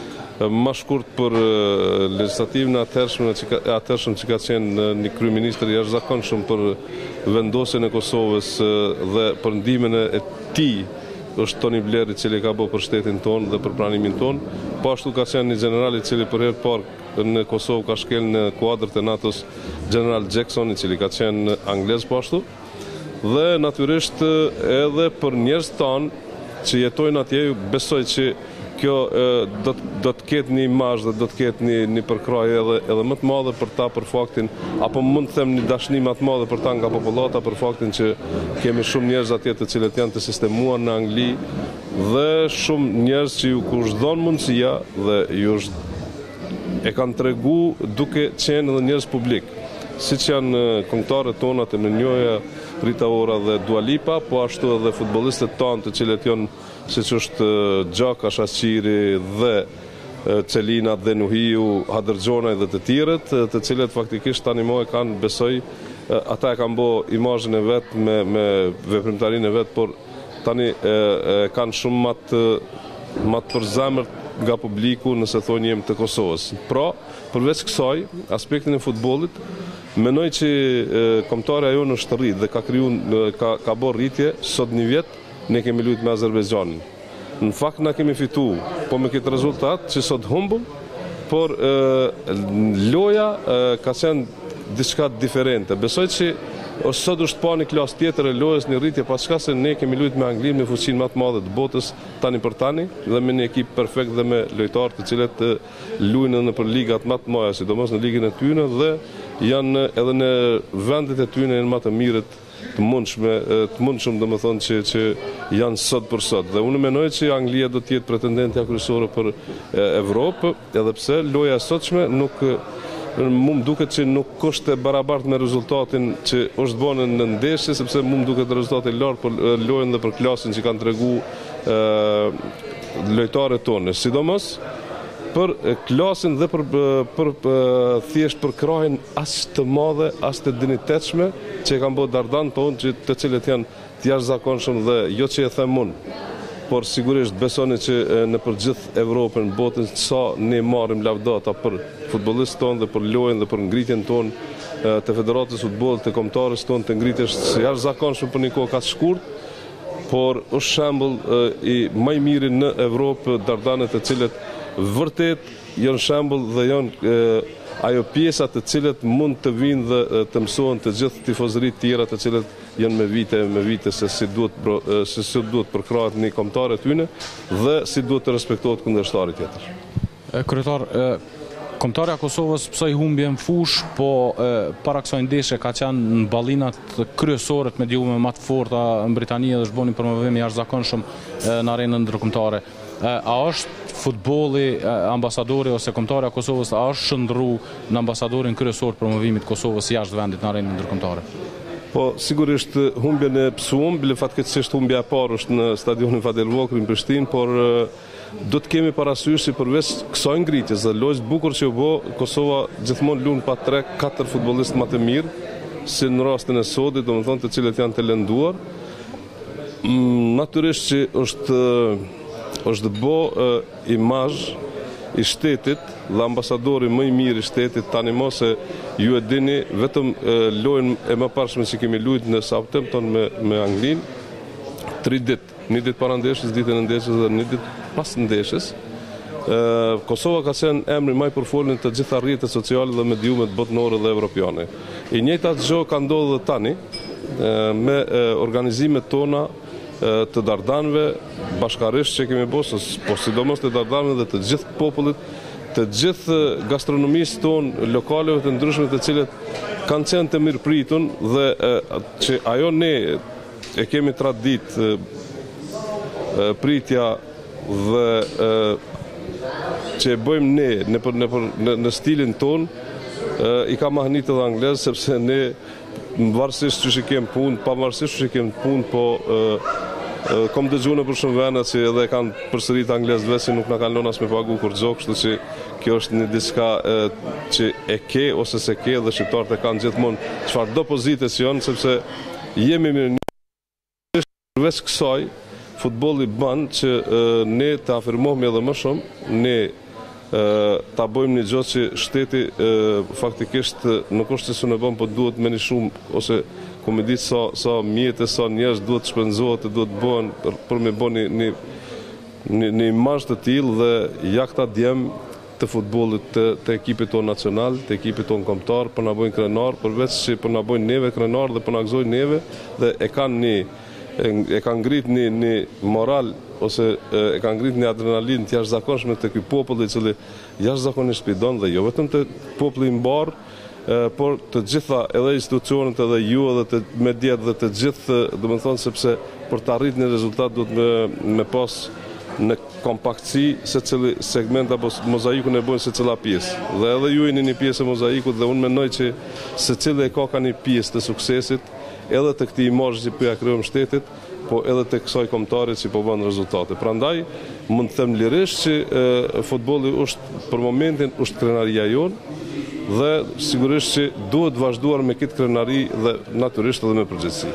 më shkurt për legislativën e atërshëm që ka qenë një kryeministër i jashtëzakonshëm për vendosjen e Kosovës dhe për ndihmën e tij është Tony Blair i cili ka bërë për shtetin tonë dhe për pranimin tonë, po ashtu ka qenë një general i cili për herë të parë në Kosovë ka shkel në kuadrët e NATO-s, General Jackson i cili ka qenë anglez po ashtu, dhe natyrisht edhe për njerëz tanë që jetojnë atje, besoj që kjo do të ketë një imazh dhe do të ketë një përkrahje edhe më të madhe për ta, për faktin, apo mund të them një dashni më të madhe për ta nga popullata, për faktin që kemi shumë njerëz atje të cilët janë të sistemuar në Angli dhe shumë njerëz që ju kush dhon mundësia dhe ju e kanë tregu duke qenë edhe njerëz publik. Siç janë këngëtarët tona të Menjoja, Rita Ora dhe Dua Lipa, po ashtu edhe futbollistët tanë të cilët janë siç është Gjaka Shaqiri dhe Celina dhe Nuhiu, Hadërxhonaj dhe të tjerët, të cilët faktikisht tani më e kanë, besoj, ata e kanë bërë imazhin e vet me veprimtarinë e vet, por tani kanë shumë më të përzemërt nga publiku nëse thonë jemi të Kosovës. Pra, përveç kësaj, aspektin e futbollit, mendoj që kombëtarja jonë është rrit dhe ka bërë rritje sot një vit. Ne kemi luajtur me Azerbajxhanin. Në fakt na kemi fituar, po me këtë rezultat që sot humbëm, por loja ka qenë diçka diferente. Besoj që sot është pa një klasë tjetër e lojës, një rritje, paska se ne kemi luajtur me Anglinë, me fuqinë më të madhe të botës tani për tani dhe me një ekip perfekt dhe me lojtarë të cilët luajnë në për ligat më të mëdha, sidomos në ligën e tyre dhe janë edhe në vendet e tyre janë më të mirët të mundshëm domethënë që janë sot për sot. Dhe unë mendoj që Anglia do të jetë pretendentja kryesore për Evropë, edhe pse loja e sotshme nuk më duket që nuk është e barabartë me rezultatin që është bërë në ndeshje, sepse më duket rezultati i lartë për lojën dhe për klasën që kanë treguar lojtarët tonë, sidomos për klasën dhe për thjesht për krahjen as të madhe, as të dinjitetshme që kanë bërë Dardan tonë, të cilët janë të jashtëzakonshëm dhe jo që e them unë, por sigurisht besoni që në për gjithë Evropën, botën, sa ne marrim lavdata për futbollistët tonë dhe për lojën dhe për ngritjen tonë të Federatës Futbollit, të kombëtarës tonë të ngritjes së jashtëzakonshme për një kohë kaq shkurt, por është shembull i më i miri në Evropë, Dardanet të cilët vërtet janë shembull dhe janë ajo pjesa të cilët mund të vinë dhe të mësohen të gjithë tifozërit tjera të cilët janë me vite se si duhet përkrahet një kombëtar e tyre dhe si duhet të respektohet kundërshtarit tjetër. Kryetar, Kombëtarja e Kosovës pse i humbje në fush, po para kësaj ndeshje ka qenë në ballinat kryesore të mediume më të forta në Britani dhe shbonin promovim i jashtëzakonshëm në arenën ndërkombëtare. A është futbolli ambasadori ose kombëtarja e Kosovës a është shndru në ambasadorin kryesor të promovimit të Kosovës jashtë vendit në arenën ndërkombëtare? Po, sigurisht humbjen e psuam, bile fatkeqësisht humbja e parë është në stadionin Fadel Vokri në Prishtinë, por do të kemi parasysh si përveç kësaj ngritjes dhe lojës bukur që u bë, Kosova gjithmonë lund pa 3-4 futbollistë më të mirë, si në rastin e sodit, domethënë të cilët janë talentuar. Natyrisht që është bë imazh i shtetit dhe ambasadori më i mirë i shtetit tani mos e ju e dini vetëm lojën e më parshme që kemi luajtur në Southampton me Anglinë 3 ditë, një ditë para ndeshjes, ditën e ndeshjes dhe një ditë pas ndeshjes. Kosova ka qenë emri më i përfolur të gjitha rrjetet sociale dhe mediumet botërore dhe evropiane. I njëjta gjë ka ndodhur tani me organizimet tona të Dardanëve, bashkarisht që kemi bosë, po sidomos të Dardanëve dhe të gjithë popullit, të gjithë gastronomistë tonë, lokaleve të ndryshme të cilët kanë qenë të mirëpritun dhe që ajo ne e kemi tradit pritja dhe që e bëjmë ne në stilin tonë i ka mahnit edhe anglez sepse ne varësisht që kemë punë, pavarësisht që kemë punë, po kom dëgju në për shumë vena që edhe kanë përsërit anglezëve që nuk në kanë lënë as me pagu kur gjo, kështu që kjo është një diçka që e ke ose se ke dhe shqiptarët e kanë gjithmonë çfarë do pozite që janë, sepse jemi mirë një përveç kësaj, futbolli bën që ne të afirmohemi edhe më shumë, ne ta bëjmë një gjë që shteti faktikisht nuk është se s'u ne bën, po duhet me një shumë ose ku me ditë sa mjetë, sa njerëz duhet të shpenzohet, duhet të bëhen për me bën një imazh të tillë dhe ja këta djem të futbollit të ekipit tonë nacional, të ekipit tonë kombëtar, për na bëjnë krenar, përveç që për na bëjnë neve krenar dhe për na gëzojnë neve dhe e kanë ngrit një moral ose e kanë ngrit një adrenalin të jashtëzakonshme të ky populli i cili jashtëzakonisht spidon dhe jo vetëm të populli i mbar, por të gjitha edhe institucionet edhe ju edhe të mediat dhe të gjithë, domethënë sepse për të arritur një rezultat duhet me pas në kompaktësi secili segment apo mozaikun e bën secila pjesë. Dhe edhe ju jeni një pjesë e mozaikut dhe unë mendoj që secili e ka një pjesë të suksesit, edhe të këtij imazhi që po ja krijojmë shtetit, po edhe të kësaj kombëtarit që po bën rezultate. Prandaj mund të them lirisht që futbolli është për momentin është krenaria jonë dhe sigurisht që duhet vazhduar me këtë krenari dhe natyrisht edhe me përgjegjësi.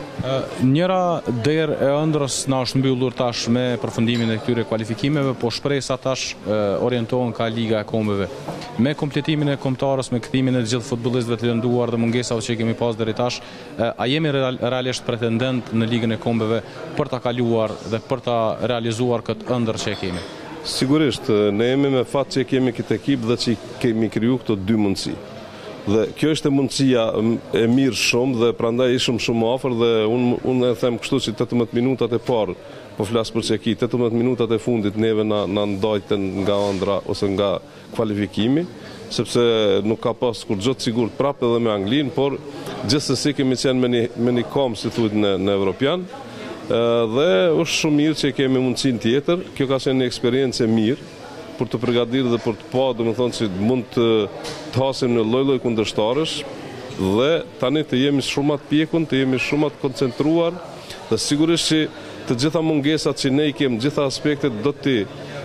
Njëra derë e ëndrës na është mbyllur tash me përfundimin e këtyre kualifikimeve, po shpresa tash orientohen ka Liga e Kombeve. Me kompletimin e kombëtarës, me kthimin e të gjithë futbollistëve të lënduar dhe mungesave që kemi pas deri tash, a jemi realisht pretendent në Ligën e Kombeve për ta kaluar dhe për ta realizuar këtë ëndër që e kemi? Sigurisht, ne jemi me fat që kemi këtë ekip dhe që kemi kriju këto dy mundësi. Dhe kjo është mundësia e mirë shumë dhe prandaj ishim shumë afër dhe unë e them kështu që 18 minutat e parë, po flas për çeki, 18 minutat e fundit neve na ndajtën nga ëndra ose nga kvalifikimi, sepse nuk ka pas kur gjë të sigurt prapë edhe me Anglinë, por gjithsesi kemi qenë me një kom si thuhet në evropian. Dhe është shumë mirë që kemi mundësinë tjetër, kjo ka qenë një eksperiencë e mirë për të përgatitur dhe për të pa, domethënë që mund të hasim në lloj-lloj kundërshtarësh dhe tani të jemi shumë më të pjekun, të jemi shumë më të koncentruar dhe sigurisht që të gjitha mungesat që ne i kemi, gjitha aspektet do t'i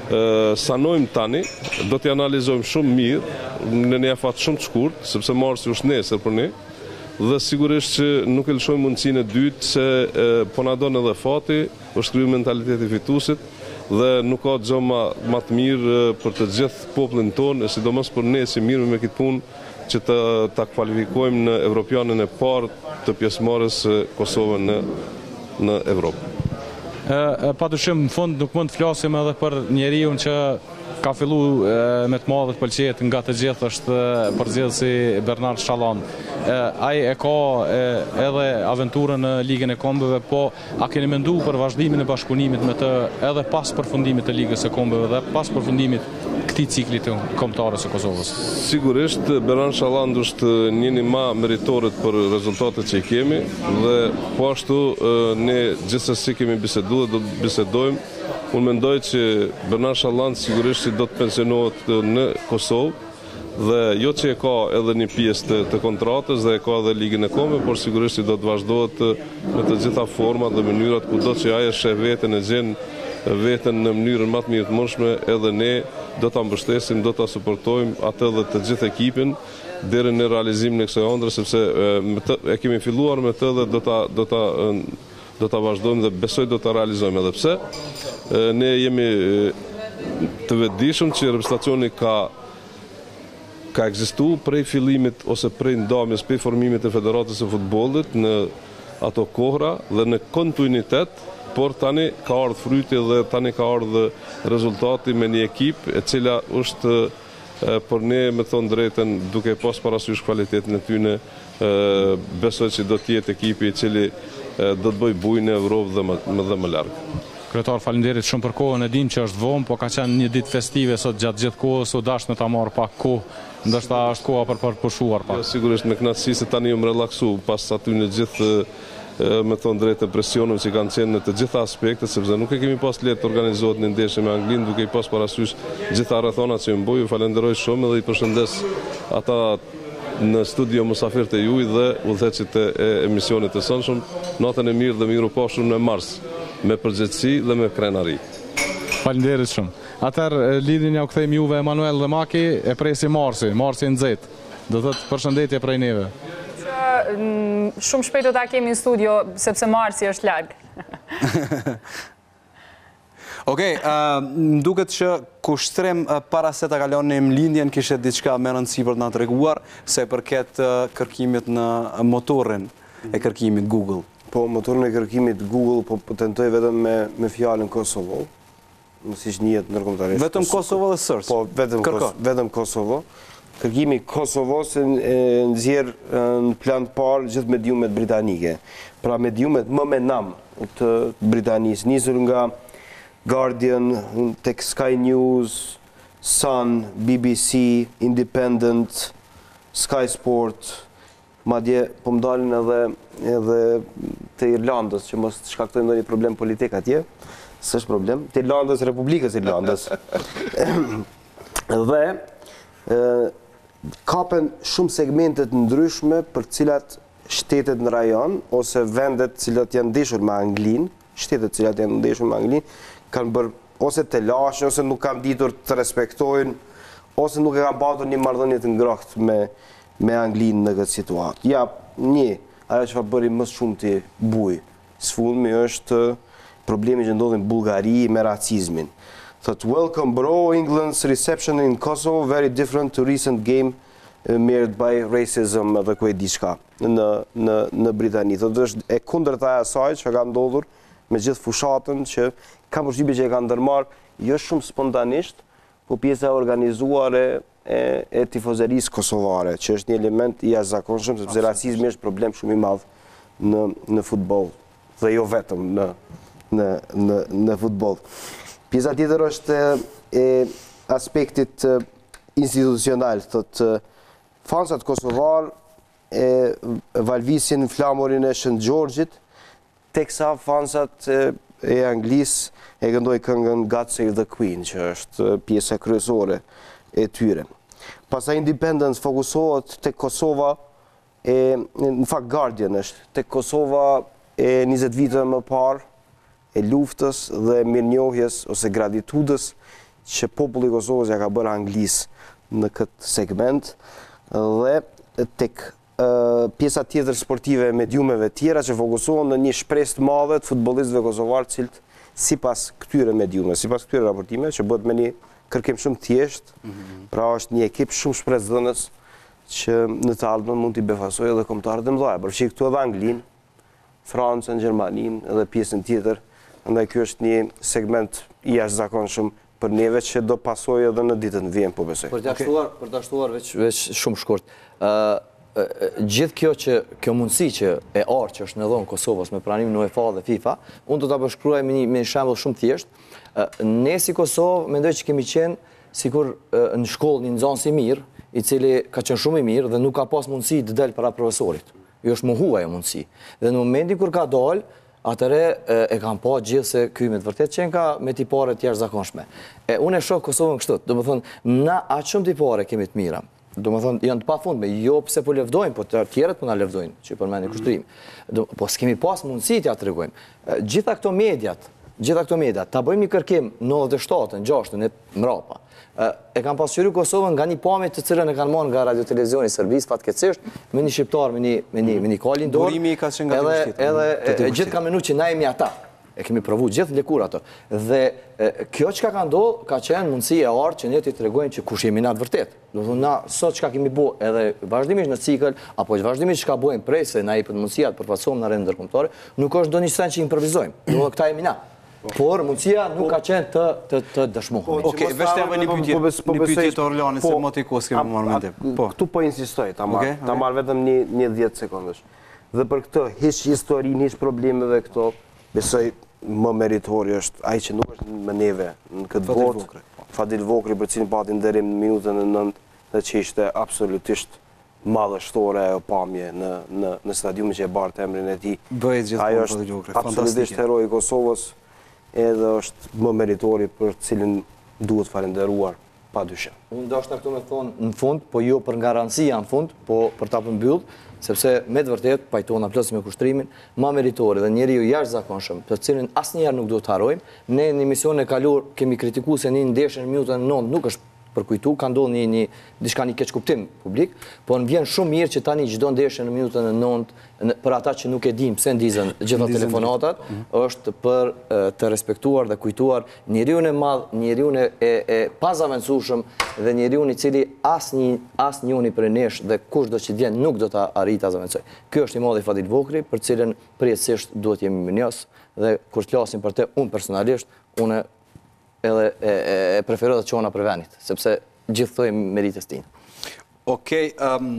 sanojmë tani, do t'i analizojmë shumë mirë në një afat shumë të shkurt, sepse marsi është nesër për ne. Dhe sigurisht që nuk e lëshojmë mundësinë e dytë se po na don edhe fati, është kriju mentaliteti fituesit dhe nuk ka gjë më të mirë për të gjithë popullin tonë, sidomos për ne si mirë me këtë punë që ta kualifikojmë në Evropianën e parë të pjesëmarrës Kosovën në Evropë. Padyshim në fund nuk mund të flasim edhe për njeriu që ka fillu me të madhe të pëlqejet nga të gjithë është përgjithësi Bernard Shallan. Ai e ka edhe aventurën në Ligën e Kombeve, po a keni menduar për vazhdimin e bashkëpunimit me të edhe pas përfundimit të Ligës së Kombeve dhe pas përfundimit këtij cikli të kombëtarës së Kosovës? Sigurisht, Beran Shalland është njëri ma meritorit për rezultatet që i kemi dhe po ashtu ne gjithsesi kemi bisedu dhe do të bisedojmë. Unë mendoj që Beran Shalland sigurisht që do të pensionohet në Kosovë dhe jo që e ka edhe një pjesë të kontratës dhe e ka edhe ligën e kombeve, por sigurisht që do të vazhdohet me të gjitha format dhe mënyrat kudo që ajo sheh veten e gjen veten në mënyrën më të mirë të mundshme, edhe ne do ta mbështesim, do ta suportojmë atë dhe të gjithë ekipin deri në realizimin e kësaj ëndre, sepse e kemi filluar me të dhe do ta vazhdojmë dhe besoj do ta realizojmë, edhe pse ne jemi të vetëdijshëm që reprezentacioni ka ekzistu prej fillimit ose prej ndamjes, prej formimit të Federatës së Futbollit në ato kohra dhe në kontinuitet, por tani ka ardhur fryti dhe tani ka ardhur rezultati me një ekip e cila është por ne me thonë drejtën duke pas parasysh kvalitetin e tyre, besoj që do të jetë ekipi i cili do të bëj bujë në Evropë dhe më larg. Kryetar, faleminderit shumë për kohën, e din që është vonë, po ka qenë një ditë festive sot gjatë gjithë kohës, u dash me ta marr pak kohë, ndoshta është koha për përpushuar pak. Jo, sigurisht me kënaqësi se tani jam relaksu pas aty në gjithë me thonë drejtë presioneve që kanë qenë në të gjitha aspektet, sepse nuk e kemi pas lehtë të organizohet një ndeshje me Anglinë, duke i pas parasysh gjitha rrethonat që mboj. Ju falenderoj shumë dhe i përshëndes ata në studio musafirët e juaj dhe udhëheqësit e emisionit të sonshëm. Natën e mirë dhe miru pashur në Mars, me përgjegjësi dhe me krenari. Faleminderit shumë. Atëherë lidhin ja u kthejmë juve Emanuel dhe Maki, e presi Marsi i nxehtë. Do thotë përshëndetje prej neve. Shumë shpejt do ta kemi në studio, sepse Marsi është larg. Okej, më duket që kushtrim para se ta kalonim lindjen kishte diçka më rëndësi për të na treguar se përket kërkimit në motorin e kërkimit Google. Po, motorin e kërkimit Google po tentoj vetëm me fjalën Kosovo. Siç njihet ndërkombëtarisht. Vetëm Kosovo dhe Serbia. Po, vetëm Kosovo. Kërkimi Kosovos nxjerr në plan të parë gjithë mediumet britanike. Pra mediumet më menam të Britanisë, nisur nga Guardian, tek Sky News, Sun, BBC, Independent, Sky Sport, madje po më dalin edhe të Irlandës, që mos shkaktojnë ndonjë problem politik atje, s'është problem, të Irlandës, Republikës Irlandës. Dhe kapen shumë segmentet ndryshme për cilat shtetet në rajon, ose vendet cilat janë ndeshur me Anglinë, shtetet cilat janë ndeshur me Anglinë, kanë bërë ose të lashën, ose nuk kanë ditur të respektojnë, ose nuk e kanë patur një marrëdhënie të ngrohtë me Anglinë në këtë situatë. Ja, ajo që bëri më shumë të buj. Sfundmi është problemi që ndodhin në Bullgari me racizmin. Thot, welcome bro, England's reception in Kosovo very different to recent game marred by racism dhe ku e di çka në Britani. Thot, është e kundërta e asaj që ka ndodhur me gjithë fushatën që kam përshtypjen që e kanë ndërmarrë jo shumë spontanisht, po pjesa e organizuar e tifozerisë kosovare, që është një element i jashtëzakonshëm sepse racizmi është problem shumë i madh në futboll dhe jo vetëm në futboll. Pjesa tjetër është e aspektit institucional, thotë fansat kosovar valvisin flamurin e Shën Gjeorgjit, teksa fansat e Anglisë e këndoj këngën God Save the Queen, që është pjesa kryesore e tyre. Pastaj Independence fokusohet tek Kosova në fakt Guardian është tek Kosova e 20 vite më parë e luftës dhe mirënjohjes ose gratitudës që populli i Kosovës ja ka bërë Anglisë në këtë segment dhe tek pjesa tjetër sportive e mediumeve tjera që fokusohen në një shpresë të madhe të futbollistëve kosovar, cilët sipas këtyre mediumeve, sipas këtyre raportimeve që bëhet me një kërkim shumë thjesht, pra është një ekip shumë shpresëdhënës që në të ardhmen mund t'i befasojë edhe kombëtarët e mëdha. Përfshi këtu edhe Anglinë, Francën, Gjermaninë edhe pjesën tjetër. Andaj ky është një segment i jashtëzakonshëm për neve që do pasojë edhe në ditën e vjen, po besoj. Për ta shtuar veç shumë shkurt. Gjithë kjo mundësi që e arë që është në dhonë Kosovës me pranimin në UEFA dhe FIFA, unë do ta përshkruaj me një shembull shumë thjesht. Ne si Kosovë mendoj që kemi qenë sikur në shkollë një nxënës i mirë, i cili ka qenë shumë i mirë dhe nuk ka pas mundësi të del para profesorit. Jo është mohuar ajo mundësi. Dhe në momentin kur ka dalë, atëre e kam pa gjithë se ky me të vërtet qenë ka me tipare të jashtëzakonshme. Unë e shoh Kosovën kështu, domethënë na aq shumë tipare kemi të mira. Domethënë janë të pafundme, jo pse po lëvdojnë, po të tjerët po na lëvdojnë, që përmendin kushtrim. Po s'kemi pas mundësi t'ja tregojmë. Gjitha këto mediat, ta bëjmë një kërkim 97-ën, 6-ën e mrapa. E kam pasqyru Kosovën nga një pamje të cilën e kanë marrë nga Radio Televizioni Serbisë, fatkeqësisht, me një shqiptar, me një kalin dorë. Durimi ka qenë nga edhe gjithë ka menu që na jemi ata. E kemi provu gjithë lëkur ato. Dhe kjo çka ka ndodhur ka qenë mundësi e artë që ne t'i tregojmë që kush jemi na të vërtet. Do thonë na sot çka kemi bu edhe vazhdimisht në cikël apo vazhdimisht çka bëjmë prej se na jepet mundësia të përfaqësohemi në rendë ndërkombëtare, nuk është ndonjë sen që improvizojmë. Do thonë këta jemi na. Por mundësia nuk ka qenë të dëshmuar. Okej, veç të një pyetje të Orlanit se moti kos kemi marrë mendim. Këtu po insistoj, ta marr vetëm një 10 sekondësh. Dhe për këtë hiç historinë, hiç problemeve këto, besoj më meritori është ai që nuk është me neve në këtë botë. Fadil Vokri, për cilin pati nderim në minutën e 9 dhe që ishte absolutisht madhështore e pamje në stadiumin që e bartë emrin e tij. Ajo është absolutisht heroi i Kosovës, edhe është më meritori për cilin duhet falenderuar pa dyshim. Unë ndoshta këtu me thonë në fund, po jo për garancia në fund, po për ta përmbyll, sepse me të vërtet pajtona plotësisht me kushtrimin, më meritori dhe njeriu jashtëzakonshëm, të cilin asnjëherë nuk duhet të harrojmë. Ne në emisionin e kaluar kemi kritikuar se një ndeshje në minutën 9 nuk është përkujtu, ka ndodhur një keq kuptim publik, por më vjen shumë mirë që tani çdo ndeshje në minutën e 9 për ata që nuk e dinë pse ndizën gjitha telefonatat, është për të respektuar dhe kujtuar njeriu e madh, njeriu e pazaventsueshëm dhe njeriu i cili asnjëri prej nesh dhe kushdo që vjen nuk do ta arrijë ta zaventsoj. Ky është i madhi Fadil Vokri, për cilën përjetësisht duhet jemi mirënjohës dhe kur të flasim për të, unë personalisht, unë edhe e preferoj të qona për venit, sepse gjithë thoi meritës tij. Okej,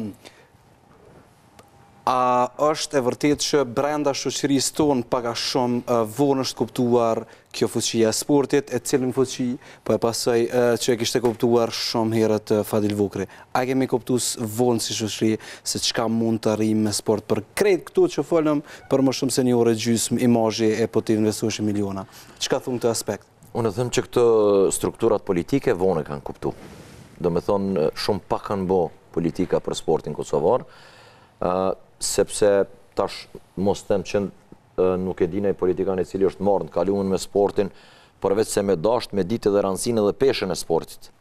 a është e vërtet që brenda shoqërisë tonë pak a shumë vonë është kuptuar kjo fuqia e sportit, e cilën fuqi, po e pasoj që e kishte kuptuar shumë herët Fadil Vokri. A kemi kuptuar vonë si shoqëri se çka mund të arrijmë me sport për krejt këtu që folëm për më shumë se një orë gjysmë imazhi e po të investohesh miliona. Çka thon këtë aspekt? Unë e them që këtë strukturat politike vonë kanë kuptu. Do me thonë, shumë pak kanë bo politika për sportin kosovar, sepse tash mos them që nuk e dine politikan e cili është marrë në kaluën me sportin, përveç se me dasht, me ditë dhe rëndësinë dhe peshën e sportit.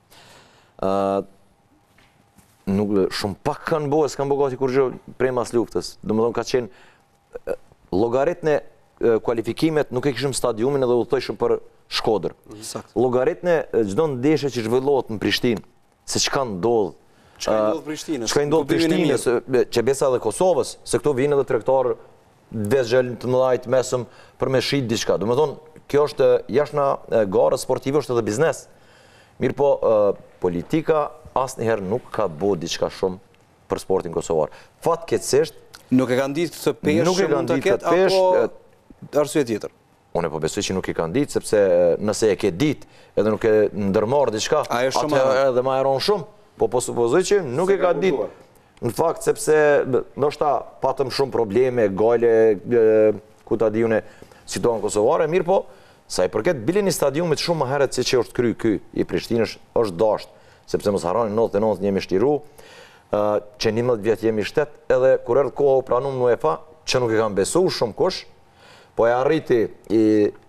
Shumë pak kanë bo, s'kanë bo gati kur gjë prej mas luftës. Do me thonë, ka qenë llogaritën e kualifikimet, nuk e kishim stadiumin edhe udhtojshëm për Shkodër. Llogaritën e çdo ndeshje që zhvillohet në Prishtinë, se çka ndodh. Çka ndodh Prishtinës? Çka ndodh Prishtinës, që besa edhe Kosovës, se këtu vinë edhe tregtar vezhël të mëdhajt mesëm për me shit diçka. Domethënë, kjo është jashtë gara sportive, është edhe biznes. Mirë po, politika asnjëherë nuk ka bërë diçka shumë për sportin kosovar. Fatkeqësisht, nuk e kanë ditë këtë peshë mund të ketë apo arsye tjetër. Unë po besoj që nuk i kanë ditë, sepse nëse e ke ditë edhe nuk e ndërmarr diçka, atë edhe më eron shumë, po supozoj që nuk e ka ditë. Në fakt, sepse ndoshta patëm shumë probleme, gale, ku ta diune situatën kosovare, mirë po, sa i përket bilin i stadiumit shumë më herët se që është kry ky i Prishtinës është dasht, sepse mos harroni 99 jemi shtiru, që 11 vjet jemi shtet, edhe kur erdhi koha u pranum në UEFA, që nuk e kanë besuar shumë kush, po e arriti i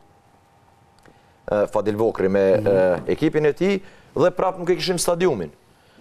Fadil Vokri me ekipin e tij dhe prapë nuk e kishim stadiumin.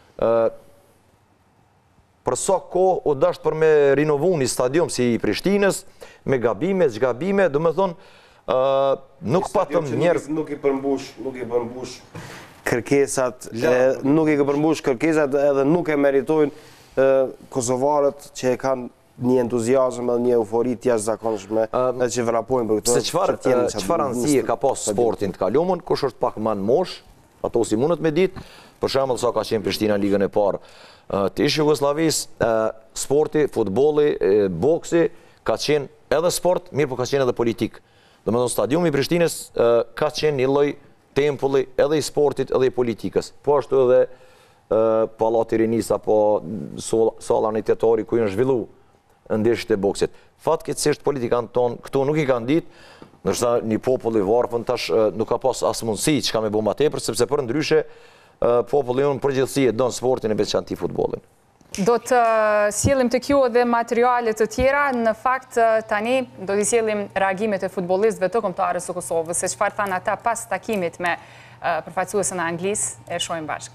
Për sa kohë u dasht për me rinovu një stadium si i Prishtinës, me gabime, zgabime, do me thonë, nuk patëm njerëz. Nuk i përmbush kërkesat, nuk i përmbush kërkesat edhe nuk e meritojnë kosovarët që e kanë një entuziazm edhe një eufori të jashtëzakonshme që vrapojnë për këto. Se çfarë rëndësie ka pas sportin të kaluamën, kush është pak më në mosh, ato si mundet me ditë, për shembull sa ka qenë Prishtina në ligën e parë të ish Jugosllavisë, sporti, futbolli, boksi ka qenë edhe sport, mirë po ka qenë edhe politik. Domethënë stadiumi i Prishtinës ka qenë një lloj tempulli edhe i sportit edhe i politikës. Po ashtu edhe Pallati Rinis apo sala Nitetori ku janë zhvillu ndeshjet e boksit. Fatkeqësisht politikanët tonë këtu nuk i kanë ditë, ndërsa një popull i varfën tash nuk ka pas as mundësi çka me bëu më tepër, sepse për ndryshe populli unë përgjithësi e don sportin e veçantë futbollin. Do të sjellim të kjo edhe materiale të tjera, në fakt tani do të sjellim reagimet e futbollistëve të kombëtarës së Kosovës, se çfarë thanë ata pas takimit me përfaqësuesën e Anglisë, e shohim bashkë.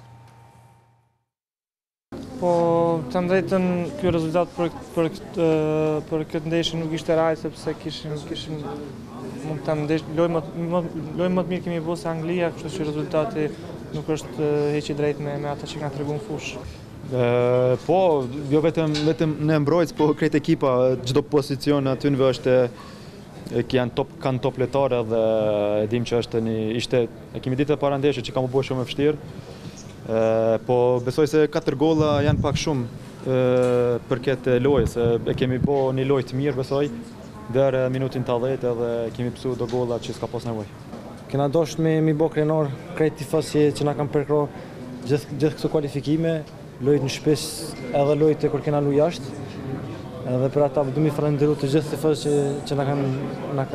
Po, të drejtën, ky rezultat për këtë ndeshje nuk ishte raj, sepse kishim mund të ndeshje, lojë më të mirë kemi bërë se Anglia, kështu që rezultati nuk është heq i drejtë me ata që kanë treguar në fushë. Po, jo vetëm në mbrojtës, po krejt ekipa, çdo pozicion aty në është kanë top lojtarë dhe e dim që e kemi ditë para ndeshjes që ka më bërë shumë e vështirë. Po besoj se 4 golla janë pak shumë për këtë lojë, se e kemi bërë një lojë të mirë, besoj, deri minutin 80 edhe kemi pësu do golla që s'ka pas nevojë. Kena dosh me mi bë krenar krejt tifozë që na kanë përkro gjithë këto kualifikime, lojt në shtëpi edhe lojt e kur kena lu jashtë. Edhe për ata du mi falenderu të gjithë tifozë që na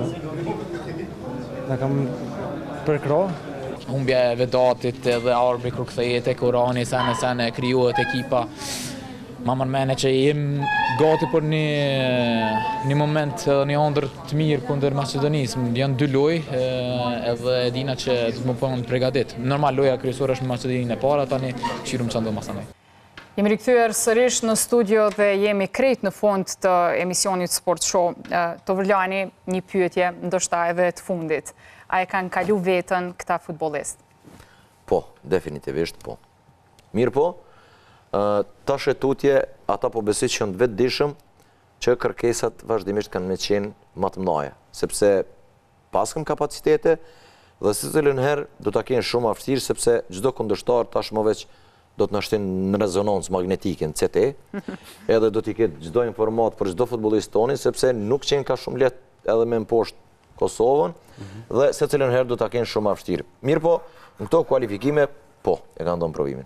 kanë përkro. Humbja e Vedatit edhe arbri kur kthehet e Kurani sene krijohet ekipa. Ma mene që jem gati për një moment, një ondër të mirë kundër Macedonisë. Janë 2 lojë edhe dina që të më përnë pregadit. Normal loja kryesore është në Macedoninë e para, tani këshirum që ndonë masanoj. Jemi rikthyer sërish në studio dhe jemi krejt në fund të emisionit Sport Show. Të vërlani një pyetje, ndoshta edhe të fundit. A e kanë kalu vetën këta futbollistë? Po, definitivisht po. Mirë po, ta shetutje, ata po besoj që janë të vetëdijshëm që kërkesat vazhdimisht kanë me qenë më të mëdha, sepse paskëm kapacitete dhe secilën herë do ta kenë shumë vështirë sepse çdo kundërshtar tashmë veç do të na shtin në rezonancë magnetike në CT, edhe do t'i ketë çdo informat për çdo futbollist toni sepse nuk qenë ka shumë lehtë edhe me mposhtë Kosovën dhe secilën herë do ta kenë shumë vështirë. Mirë po, në këto kualifikime po, e kanë dhënë provimin.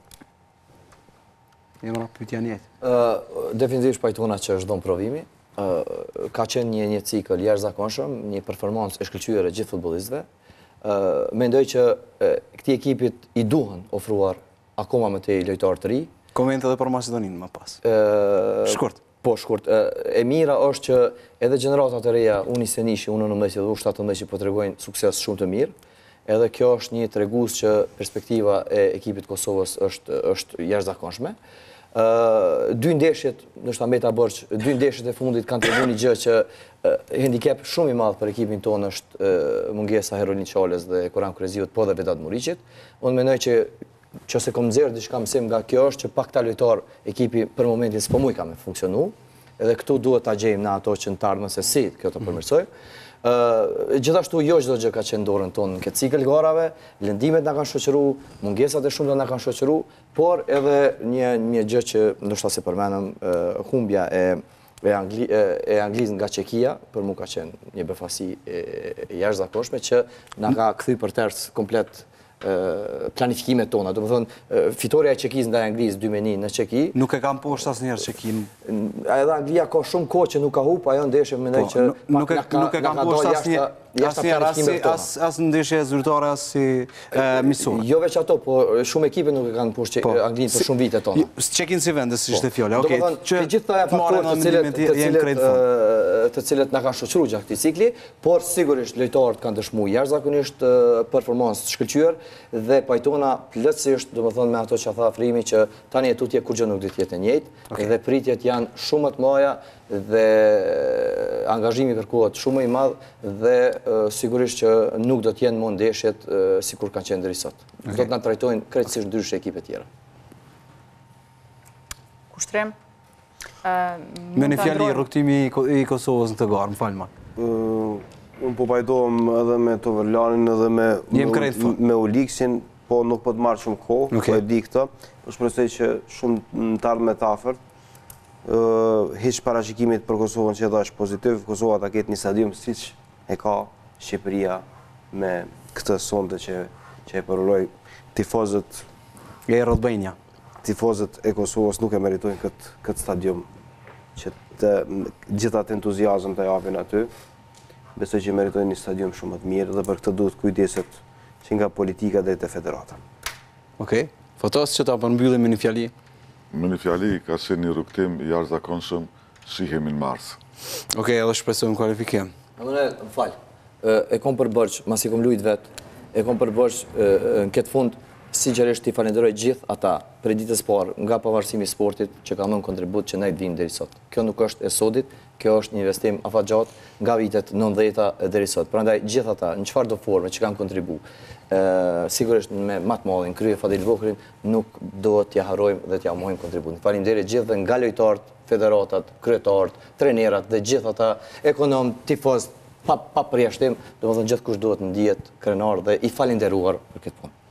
Definitivisht pajtona që është dhënë provimi. Ka qenë një cikël jashtëzakonshëm, një performancë e shkëlqyer e gjithë futbollistëve. Mendoj që këtij ekipit i duhen ofruar akoma më tej lojtarë të ri. Komente edhe për Macedoninë më pas. Shkurt. Po, shkurt. E mira është që edhe gjeneratat e reja, unë i Senishi, unë në 19 dhe u 17 po tregojnë sukses shumë të mirë. Edhe kjo është një tregues që perspektiva e ekipit Kosovës është jashtëzakonshme. 2 ndeshjet, ndoshta Meta Borç, 2 ndeshjet e fundit kanë treguar një gjë që handicap shumë i madh për ekipin tonë është mungesa Herolin Çales dhe Koran Kureziut, po dhe Vedat Muriqit. Unë mendoj që nëse kom nxjerr diçka mësim nga kjo është që pak këta lojtar ekipi për momentin s'po muj ka me funksionu, edhe këtu duhet ta gjejmë në ato që në të ardhmen se si kjo të përmirësojmë. Gjithashtu jo çdo gjë ka qenë dorën tonë në këtë cikël garave, lëndimet na kanë shoqëruar, mungesat e shumta na kanë shoqëruar, por edhe një gjë që ndoshta se përmendëm, humbja e Anglisë nga Çekia, për mua ka qenë një befasi e jashtëzakonshme që na ka kthy për tërës komplet planifikimet tona. Do të thonë, fitoria e Çekisë ndaj Anglisë 2-1 në Çeki. Nuk e kam poshtë asnjëherë Çekin. Edhe Anglia ka shumë kohë që nuk ka hup, ajo ndeshje mendoj që nuk e kam poshtë asnjëherë as ndeshje zyrtare as si mision. Jo veç ato, po shumë ekipe nuk e kanë poshtë Anglinë për shumë vite tona. Çekin si vend, si ishte fjala. Okej. Të gjitha faktorët të cilët na kanë shoqëruar gjatë këtij cikli, por sigurisht lojtarët kanë dëshmuar jashtëzakonisht performancë të shkëlqyer dhe pajtona plotësisht, domethënë me ato që tha Afrimi që tani e tutje kur gjë nuk do të jetë e njëjtë dhe pritjet janë shumë më të mëdha dhe angazhimi kërkohet shumë më i madh dhe sigurisht që nuk do të jenë më ndeshjet sikur kanë qenë deri sot. Do të na trajtojnë krejtësisht ndryshe ekipet tjera. Kushtrim? Me një fjali rrugtimi i Kosovës në të garë, më falma. Unë po pajtohem edhe me Toverlanin edhe me Uliksin, po nuk po të marrë shumë kohë, po e di këtë. Shpresoj që shumë në talë me tafër. Hiç parashikimit për Kosovën që edhe është pozitiv. Kosova ta ketë një stadium siç e ka Shqipëria me këtë sonde që e përuloj tifozët e Rodbenja. Tifozët e Kosovës nuk e meritojnë këtë stadium që gjithat entuziazm të japin aty. Besoj që meritojnë një stadium shumë të mirë dhe për këtë duhet kujdeset që nga politika dhe të federata. Okej. Fotos që ta përmbyllim me një fjali? Me një fjali ka qenë një rrugtim i jashtëzakonshëm, shihemi në mars. Okej, edhe shpresojmë kualifikim. Emanuel, më falë, e kom përbërç, mas i kom lujt vetë, e kom përbërç në këtë fund, sinqerisht i falenderoj gjithë ata për ditës parë nga pavarësimi i sportit që ka dhënë kontribut që ne vim deri sot. Kjo nuk është e sodit, kjo është një investim afatgjat nga vitet 90-ta deri sot. Prandaj gjithë ata në çfarëdo forme që kanë kontribu, sigurisht me më të madhin krye Fadil Vokrin, nuk do t'ja harrojmë dhe t'ja mohojmë kontributin. Faleminderit gjithëve nga lojtarët, federatat, kryetarët, trenerat dhe gjithë ata ekonom, tifoz, pa përjashtim, domethënë gjithkush duhet ndihet krenar dhe i falenderuar për këtë punë.